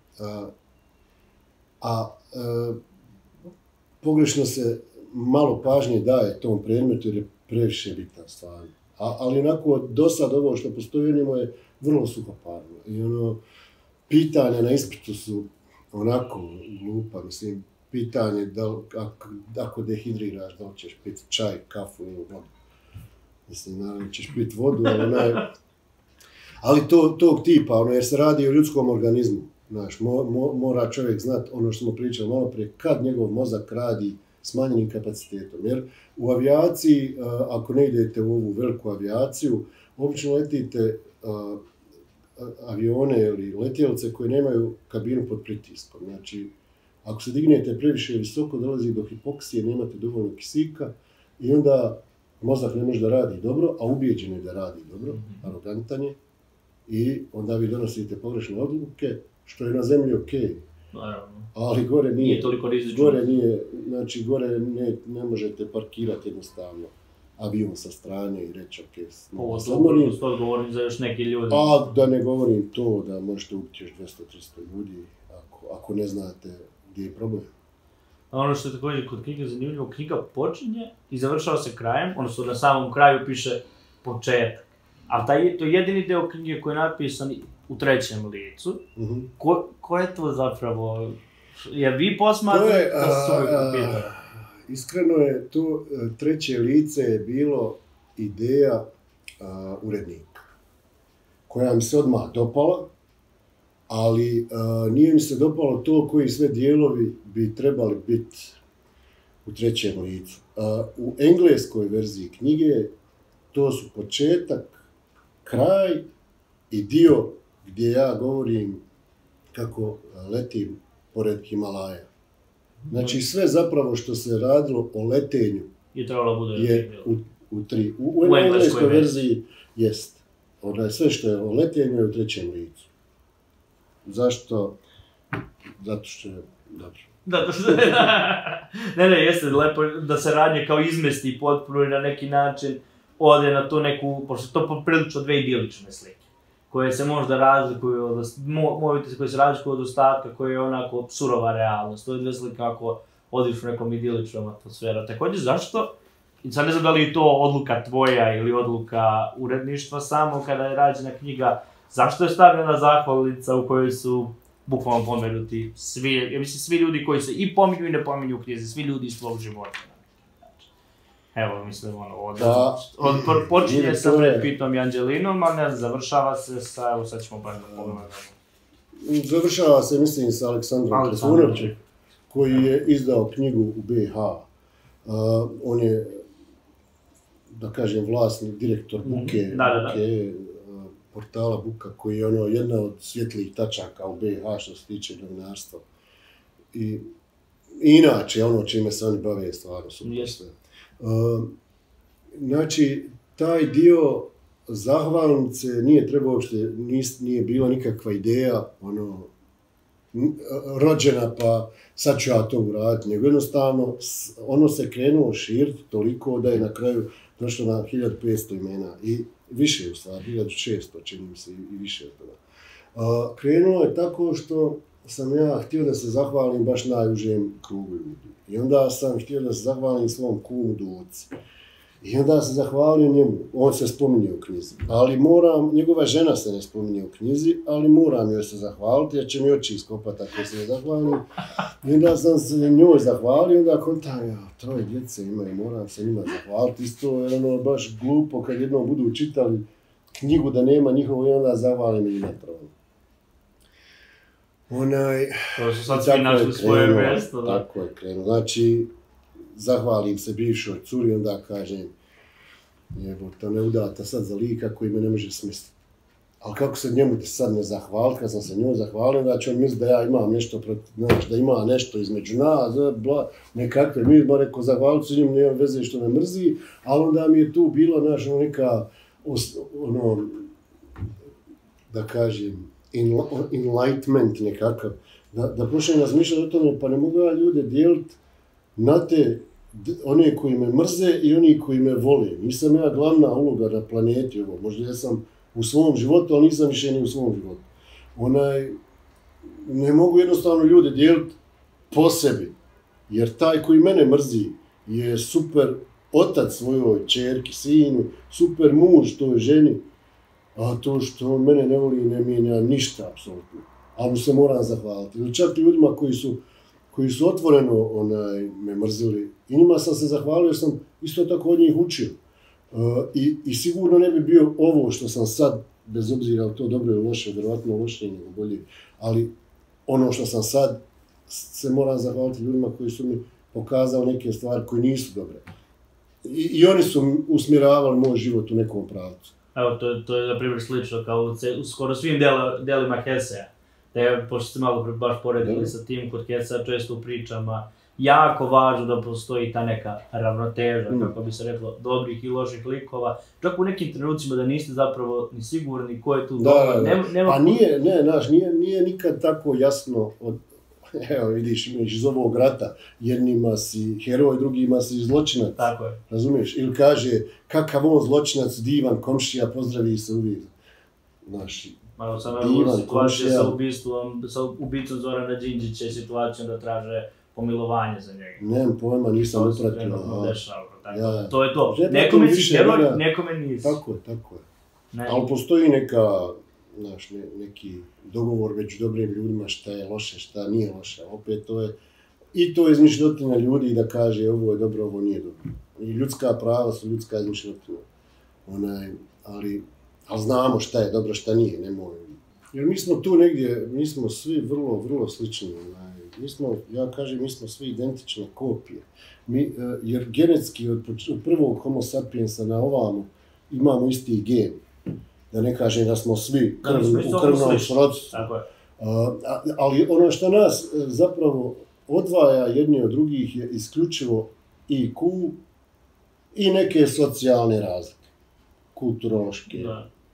Pogrešno se malo pažnje daje tom predmetu jer je previše bitan stvarno. Ali onako, do sad ovo što postoji u njemu je vrlo suhoparno. I pitanja na ispitu su onako glupa, mislim, pitanje ako dehidriraš, da li ćeš piti čaj, kafu ili vodu. Mislim, naravno ćeš piti vodu, ali tog tipa, jer se radi o ljudskom organizmu. Znaš, mora čovjek znati ono što smo pričali malo prije, kad njegov mozak radi smanjenim kapacitetom. Jer u avijaciji, ako ne idete u ovu veliku avijaciju, obično letite avione ili letjelice koje nemaju kabinu pod pritiskom. Znači, Ako se dignete previše visoko, dolazi do hipoksije, nemate dovoljno kisika i onda mozak ne može da radi dobro, a ubijeđen je da radi dobro, arogantan je, i onda vi donosite pogrešne odluke, što je na zemlji okej. Ali gore nije toliko rizično. Gore nije, znači gore ne možete parkirati jednostavno avion sa strane i reći ok, ovo to govorim za još neki ljudi. A da ne govorim to da možete ubiti još 200-300 ljudi ako ne znate gdje je problem. A ono što je također kod knjige zanimljivo, knjiga počinje i završava se krajem, odnosno na samom kraju piše početak. A to je jedini deo knjige koji je napisan u trećem licu. Ko je to zapravo? Jer vi posmatrate da su svoj kompjuter? Iskreno je to treće lice je bilo ideja urednika, koja mi se odmah dopala, ali nije mi se dopalo to koji sve dijelovi bi trebali biti u trećem licu. U engleskoj verziji knjige to su početak, kraj i dio gdje ja govorim kako letim pored Himalaja. Znači sve zapravo što se radilo o letenju je u tri. U engleskoj verziji jest. Sve što je o letenju je u trećem licu. Zašto? Zato što je dobro. Zato što je... Ne, jeste lepo da se radnje kao izmesti potpuno i na neki način ode na tu neku, pošto to poprilično dve idilične slike, koje se možda razlikuju od, koje se razlikuju od ostatka, koje je onako surova realnost. To je dve slike kako odiš u nekom idiličnom atmosferu. Također, zašto? I sad ne znam da li je to odluka tvoja ili odluka uredništva samo kada je rađena knjiga, zašto je stavljena zahvalnica u kojoj su bukvalno pomenuti svi ljudi koji se i pominju i ne pominju u knjizi, svi ljudi iz svog života. Evo, mislim, počinje sa Brad Pittom i Angelinom, a ne završava se sa, evo sad ćemo baš da pogledamo. Završava se, mislim, sa Aleksandrom Trifunovićem, koji je izdao knjigu u BiH. On je, da kažem, vlasnik, direktor Buke, portala Buka, koji je jedna od svjetlijih tačaka u BiH što se tiče novinarstva. I inače, čime se oni bave je stvarno super sve. Znači, taj dio zahvalnice nije trebao uopšte, nije bila nikakva ideja, rođena pa sad ću ja to uraditi, nego jednostavno ono se krenulo širiti toliko da je na kraju došlo na 1500 imena i više u stvari, 1600 čini mi se i više od toga. Krenulo je tako što sam ja htio da se zahvalim baš najužem krugu ljudi. I onda sam htio da se zahvalim svom kumu Duci. I onda se zahvalio njemu, on se spominje u knjizi. Ali njegova žena se ne spominje u knjizi, ali moram joj se zahvaliti, jer će mi oči iskopati ako se ne zahvalim. I onda sam se njoj zahvalio, onda kontam, ja, 3 djece imaju, moram se njima zahvaliti. Isto je baš glupo kad jednom budu čitali knjigu da nema njihovo i onda zahvalim i napravo. To su sad svi našli svoje mjesto. Tako je krenuo. Znači, zahvalim se bivšoj curi, onda kažem, jebote, ne udata sad za lika koji me ne može smisliti. Ali kako se njemu sad ne zahvaliti, kad sam se njoj zahvalio, onda će on misliti da ja imam nešto protiv, znaš, da ima nešto između nas, nekakve, mi smo rekao, zahvaliti se njemu, nemam veze što me mrzi, ali onda mi je tu bilo, znaš, neka, da kažem, enlightenment nekakav, da počnem razmišljati o tome, pa ne mogu ja ljude dijeliti na te, one koji me mrze i oni koji me vole. Nisam ja glavna uloga na planeti ovo, možda ja sam u svom životu, ali nisam više ni u svom životu. Ne mogu jednostavno ljude dijeliti po sebi, jer taj koji mene mrzi je super otac svojoj ćerki, sinu, super muž toj ženi, a to što mene ne voli ne mijenja ništa, apsolutno. Ali mu se moram zahvaliti. Ili čak ljudima koji su otvoreno me mrzili. I njima sam se zahvalio, jer sam isto tako od njih učio. I sigurno ne bi bio ovo što sam sad, bez obzira to dobro ili loše, vjerovatno loše nego bolje, ali ono što sam sad, se moram zahvaliti ljudima koji su mi pokazali neke stvari koje nisu dobre. I oni su usmjeravali moj život u nekom pravcu. Evo, to je na primjer slično kao u skoro svim delima Hesea, pošto ste malo baš poredili sa tim kod keca, često u pričama, jako važno da postoji ta neka ravnoteža, kako bi se reklo, dobrih i loših likova. Čak u nekim trenucima da niste zapravo ni sigurni ko je tu dobar. Pa nije nikad tako jasno evo vidiš, imaš iz ovog rata, jednima si heroj, drugima si zločinac. Tako je. Razumiješ? Ili kaže, kakav on zločinac, divan, komšija, pozdravi se uvijek. Znaš, malo sam imao situacija sa ubicom Zorana Đinđića i situacijom da traže pomilovanje za njega. Nemam pojma, nisam upratio. To je to. Nekome si heroj, nekome nisi. Tako je. Ali postoji neki dogovor među dobrim ljudima šta je loše, šta nije loše. Opet to je, i to je izmišljotina ljudi da kaže ovo je dobro, ovo nije dobro. I ljudska prava su ljudska izmišljotina. Ali znamo šta je dobro, šta nije, nemoj. Jer mi smo tu negdje, mi smo svi vrlo, vrlo slični. Mi smo svi identične kopije. Jer genetski od prvog homo sapiensa na ovamo imamo isti gen. Da ne kažem da smo svi u krvnom srodstvu. Ali ono što nas zapravo odvaja jedni od drugih je isključivo IQ i neke socijalne razlike, kulturološke.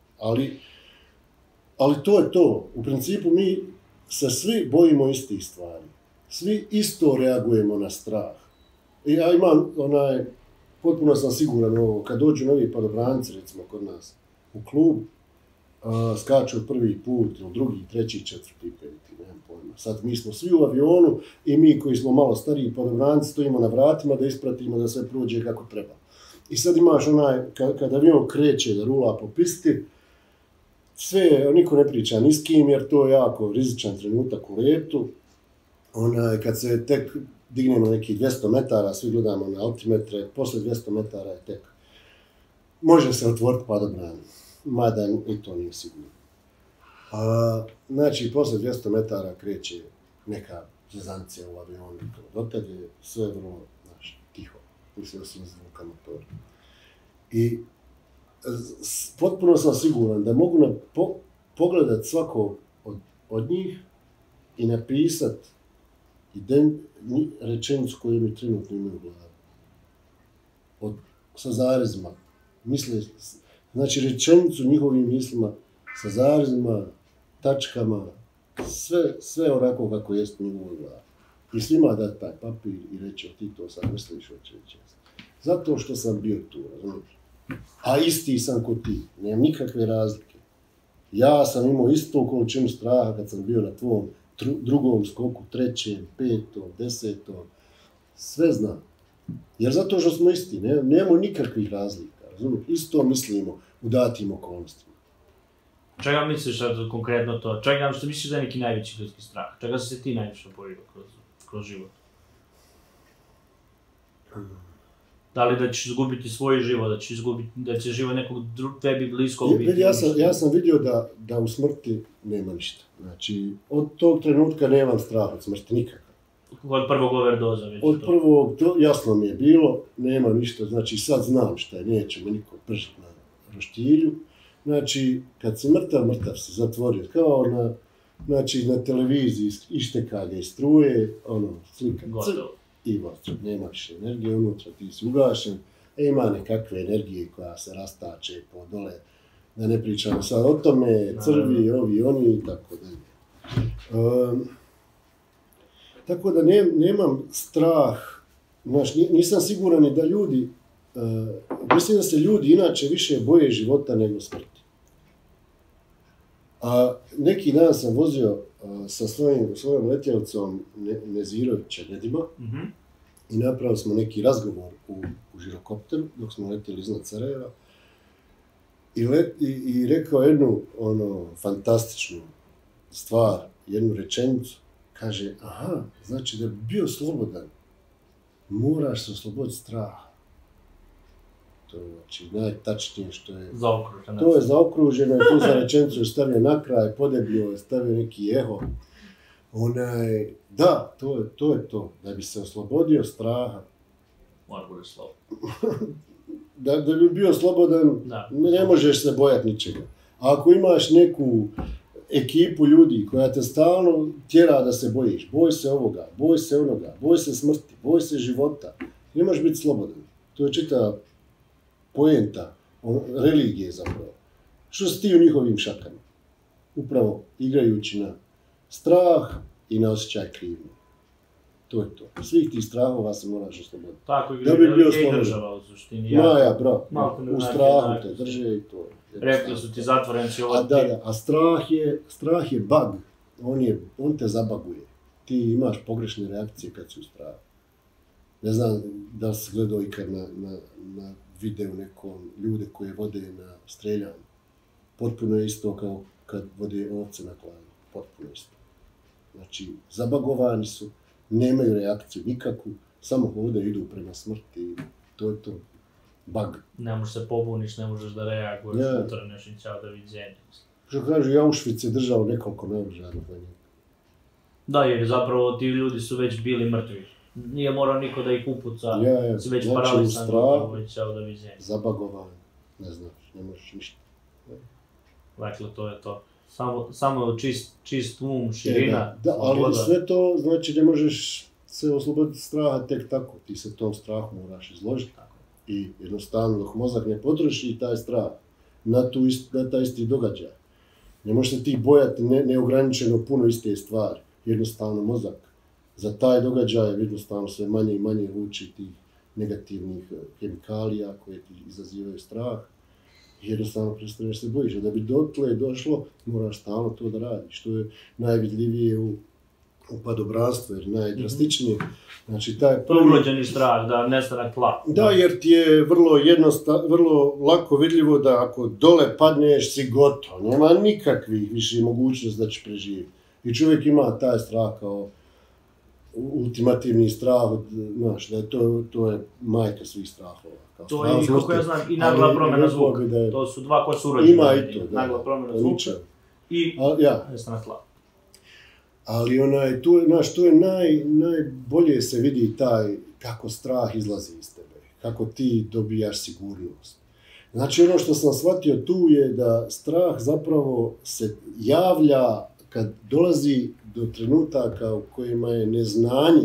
Ali to je to. U principu mi se svi bojimo istih stvari. Svi isto reagujemo na strah. I ja imam potpuno sam siguran ovo, kad dođu novi padobranci, recimo kod nas, u klub, skaču prvi put, ili drugi, treći, četvrti, peti, nemam pojma. Sad mi smo svi u avionu i mi koji smo malo stariji padobranci stojimo na vratima da ispratimo da sve prođe kako treba. I sad imaš kad avion kreće da rula po pisti, niko ne priča ni s kim jer to je jako rizičan trenutak u letu. Kad se tek dignemo nekih 200 metara, svi gledamo na altimetre, posle 200 metara je tek. Može se otvoriti padobran, mada i to nije sigurno. Znači, posle 200 metara kreće neka zezancija u avionu. Dotad je sve vrlo tiho, mislim osim zvuka motora. I potpuno sam siguran da mogu pogledat svakog od njih i napisat rečenicu koju mi trenutno imaju u glavi. Sa zarezima. Znači rečenicu njihovim mislima sa zarezima, tačkama, sve onako kako jest u njihovoj glavi. I svima dati taj papir i reći ti to sad misliš, hoće reći. Zato što sam bio tu, razumiješ? A isti sam ko ti, nemam nikakve razlike. Ja sam imao istu količinu straha kad sam bio na tvom drugom skoku, trećem, petom, desetom, sve znam. Jer zato što smo isti, nemamo nikakvih razlika, razumiješ? Isto mislimo u datim okolnostima. Čega misliš konkretno to? Čega što misliš da je neki najveći ljudski strah? Čega si se ti najviše bojio kroz život? Da li da ćeš izgubiti svoj život, da će život nekog tebi bliskog biti? Ja sam vidio da u smrti nema ništa. Znači, od tog trenutka nemam strah od smrti nikakav. Od prvog overdoza već? Od prvog, jasno mi je bilo, nema ništa. Znači, sad znam šta je, neće me niko pržiti na roštilju. Znači, kad si mrtav se zatvorio, kao na televiziji ištekanje i struje, slika i vatru, nema više energije unutra, ti si ugašen, ima nekakve energije koja se rastače po dole, da ne pričamo sad o tome, crvi, ovi, oni i tako dalje. Tako da nemam strah, nisam siguran i da ljudi, mislim da se ljudi inače više boje života nego smrti. Neki dan sam vozio sa svojom letjelicom Nezirovića Nedima i napravili smo neki razgovor u žirokopteru dok smo letjeli iznad Sarajeva i rekao jednu fantastičnu stvar, jednu rečenicu, kaže, znači da bi bio slobodan, moraš se osloboditi straha. To je znači najtačnije što je... Zaokruženo. To je zaokruženo i tu za rečenicu je stavio na kraj, podebljio je, stavio neki eho. Da, to je to. Da bi se oslobodio straha. Mora bude slobodan. Da bi bio slobodan, ne možeš se bojati ničega. A ako imaš neku ekipu ljudi koja te stalno tjera da se bojiš. Boj se ovoga, boj se onoga, boj se smrti, boj se života. Ne možeš biti slobodan. To je čita poenta religije zapravo. Što si ti u njihovim šakama? Upravo igrajući na strah i na osjećaj krivnje. To je to. Svih tih strahova se moraš osloboditi. Tako i država u suštini. Maja, bro. U strahu te drže i to. Rekli su ti zatvorenci ovo. A strah je bug. On te zabaguje. Ti imaš pogrešne reakcije kad si u strahu. Ne znam da li si gledao ikad na videu nekom ljude koje vode na streljanju. Potpuno je isto kao kad vode ovce na klanje. Potpuno isto. Znači, zabagovani su, nemaju reakciju nikakvu, samo hodaju, idu prema smrti. To je to. Bug. Ne možeš se pobuniš, ne možeš da reaguješ, utrneš i ćao doviđenja. Što kažu, Auschwitz je držao nekoliko naoružanih vojnika. Da, jer zapravo ti ljudi su već bili mrtvi. Nije morao niko da ih upuca, si već paralisan, već ćao doviđenja. Zabagovan, ne znaš, ne možeš ništa. Dakle, to je to. Samo čist um, širina, da, ali sve to znači ne možeš se osloboditi straha tek tako. Ti se tom strahu moraš izložiti. I jednostavno dok mozak ne potroši taj strah na taj isti događaj. Ne možeš se ti bojati neograničeno puno iste stvari. Jednostavno mozak za taj događaj jednostavno sve manje i manje luči tih negativnih kemikalija koje ti izazivaju strah. Jednostavno prestaneš se bojiš. Da bi dotle došlo, moraš stalno to da radiš. To je najvidljivije u padobranstvu, jer najdrastičnije. Znači, taj urođeni strah, da nestanak tla. Da, jer ti je vrlo lako vidljivo da ako dole padneš si gotov. Nema nikakvih više mogućnosti da ćeš preživjeti. I čovjek ima taj strah kao ultimativni strah, znaš, da je to je majka svih strahova. To je, kako ja znam, i nagla promjena zvuka. To su dva koja su urođena. Ima i to, da. Nagla promjena zvuka i nestanak tla. Ali to je najbolje se vidi taj kako strah izlazi iz tebe, kako ti dobijaš sigurnost. Znači ono što sam shvatio tu je da strah zapravo se javlja kad dolazi do trenutaka u kojima je neznanje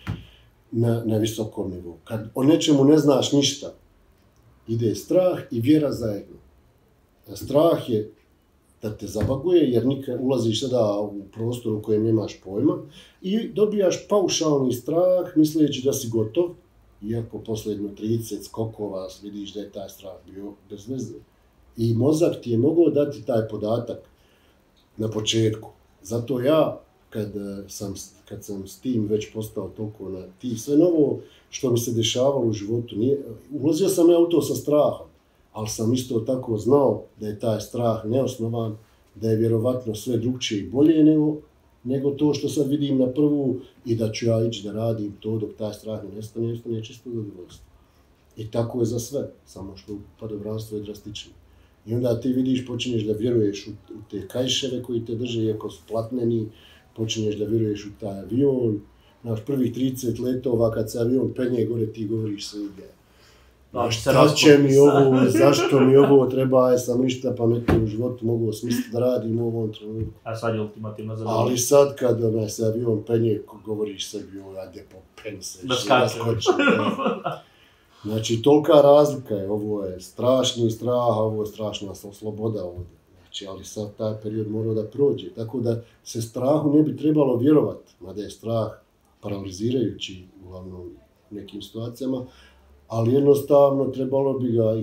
na visokom nivou. Kad o nečemu ne znaš ništa, ide strah i vjera zajedno. Strah je da te zabaguje, jer nikad ulaziš sada u prostor u kojem nemaš pojma i dobijaš paušalni strah misleći da si gotov, iako posljedno 30 skokova vidiš da je taj strah bio bez veze. I mozak ti je mogao dati taj podatak na početku. Zato ja, kad sam s tim već postao toliko na ti, sve novo što mi se dešavalo u životu, ulazio sam ja u to sa strahom, ali sam isto tako znao da je taj strah neosnovan, da je vjerovatno sve drugčije i bolje nego to što sad vidim na prvu i da ću ja ići da radim to dok taj strah ne nestane čisto zadovoljstvo. I tako je za sve, samo što padobranstvo je drastično. I onda ti vidiš, počinješ da vjeruješ u te kajševe koji te drže, iako su platneni, počinješ da vjeruješ u taj avion. Naš prvih 30 letova, kad se avion penje gore, ti govoriš se ide. Šta će mi ovo, zašto mi ovo treba, ja sam ništa pametno u životu mogu osmisliti da radim u ovom trenutku. A sad je ultimativno zadovoljstvo. Ali sad kad se avion penje, govoriš sebi, ajde popeni se, da skoči. Znači, tolika razlika je, ovo je strašni strah, ovo je strašna sloboda ovdje. Znači, ali sad taj period mora da prođe, tako da se strahu ne bi trebalo vjerovati, mada je strah paralizirajući uglavnom u nekim situacijama, ali jednostavno trebalo bi ga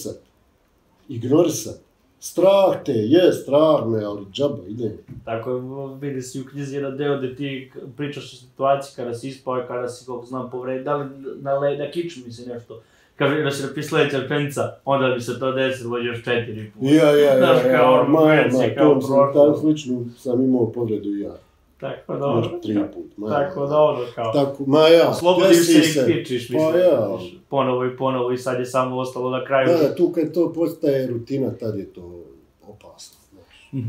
ignorisati. Strah te, je, strah me, ali džaba, ide. Tako vidi si u knjizi jedan deo gdje ti pričaš o situaciji kada si ispao i kada si, koliko znam, povredio, da li na kiču mi se nešto, kaže da si napi sledeća rečenica, onda bi se to desilo još 4 puta. Znaš, kao konvencije, kao prošlo. Sličnu sam imao povredu i ja. Tako da ono, 3 puta. Tako da ono, kao, oslobodiš se i kičiš, misliš, ponovo i sad je samo ostalo na kraju. Da, tu kad to postaje rutina, tad je to opasno, znaš.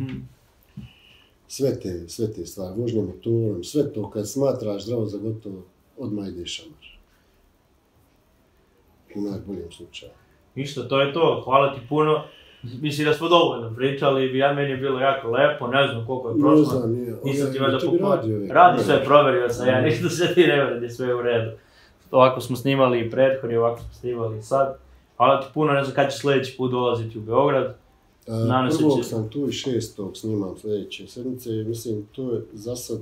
Sve te stvari, vožnja motorom, sve to, kad smatraš zdravo za gotovo, odmah ideš šamar. U najboljem slučaju. Ništa, to je to, hvala ti puno. Mislim da smo dovoljno pričali, meni je bilo jako lepo, ne znam koliko je prošlo. Ne znam, nije. Nisam ti valjda pokvario. Radi sve, proverio sam ja, ništa se ti ne vredi, sve je u redu. Ovako smo snimali i prethodni, ovako smo snimali i sad. Hvala ti puno, ne znam kad će sljedeći put dolaziti u Beograd. Prvog sam tu i 6. snimam sljedeće sedmice, mislim to je za sad.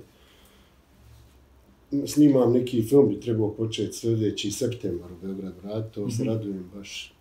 Snimam neki film, bi trebao početi sljedeći septembar u Beogradu raditi, to se radujem baš.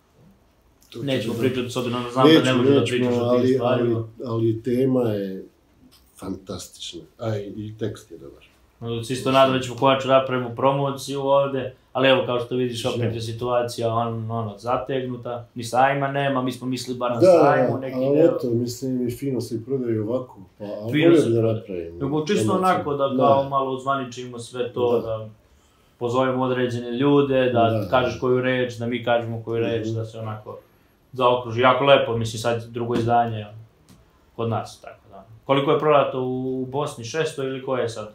Nećemo pričati s obzirom, znam da ne možeš da pričaš o tim stvarima. Ali tema je fantastična, a i tekst je dobar. Isto nadam da ćemo konačno napravimo promociju ovdje, ali evo kao što vidiš opet je situacija zategnuta, ni sajma nema, mi smo mislili bar na sajmu neki deo. Da, ali eto, mislim i fino se i prodaju ovako, pa ali bolje da napravimo. Nego čisto onako da kao malo odzvaničimo sve to, da pozovemo određene ljude, da kažeš koju reč, da mi kažemo koju reč, da se onako zaokruži. Jako lepo, mislim sad drugo izdanje kod nas, tako da. Koliko je prodato u Bosni? 600 ili koje je sad?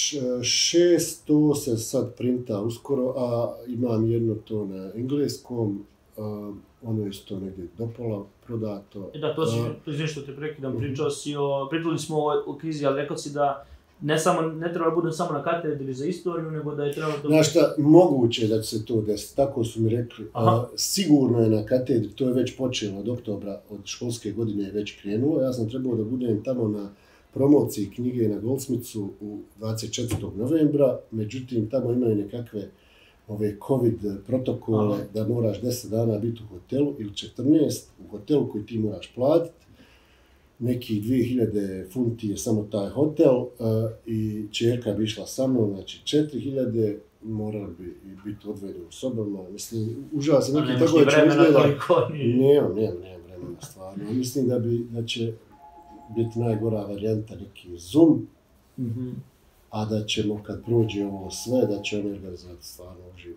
600 se sad printa uskoro, a imam jedno to na engleskom, ono je isto negdje dopola prodato. Da, to si, izvim što te prekidam, pričali smo o knjizi, ali rekao si da ne treba da budem samo na katedri za istoriju, nego da je trebalo to... Znaš šta, moguće da će se to desiti, tako su mi rekli. Sigurno je na katedri, to je već počelo od oktobra, od školske godine je već krenulo. Ja sam trebao da budem tamo na promociji knjige na Goldsmithu u 24. novembra, međutim tamo imaju nekakve COVID protokole da moraš 10 dana biti u hotelu ili 14 u hotelu koji ti moraš platiti. Nekih 2000 funti je samo taj hotel i čerka bi išla sa mnom, znači 4000, morali bi biti odvojeni u sobama, mislim, užasno neki tako da će izgleda... Nemam vremena stvarno, mislim da će biti najgora varijanta neki Zoom, a da ćemo kad prođe ovo sve, da će oni organizati stvarno uživo.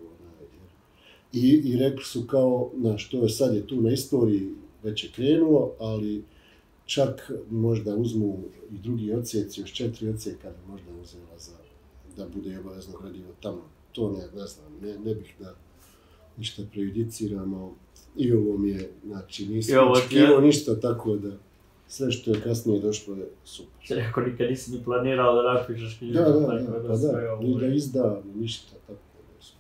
I rekli su kao, znaš, to je sad je tu na istoriji, već je krenulo, ali čak možda uzmu i drugi odsjeci, još 4 odsjeka da možda uzela da bude obavezno gradivo tamo. To ne znam, ne bih da ništa prejudiciramo. I ovo mi je, znači nisam očekivao ništa, tako da sve što je kasnije došlo je super. Rekao, nikad nisi ni planirao da napišeš knjigu. Da, ni da izda, ništa, tako da je super.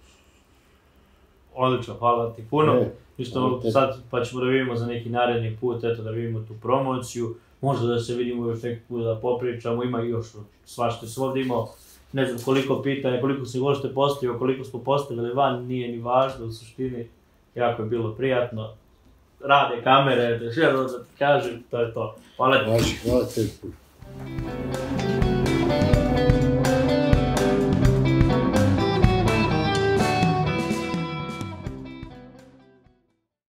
Odlično, hvala ti puno. Isto sad pa ćemo da vidimo za neki naredni put, eto da vidimo tu promociju, možda da se vidimo još neki put da popričamo, ima još svašta se ovdje imao, ne znam koliko pitanja, koliko se gošte postavio, koliko smo postavili van, nije ni važno u suštini, jako je bilo prijatno, rade kamere, da ti kažem, to je to. Hvala ti. Hvala tebi.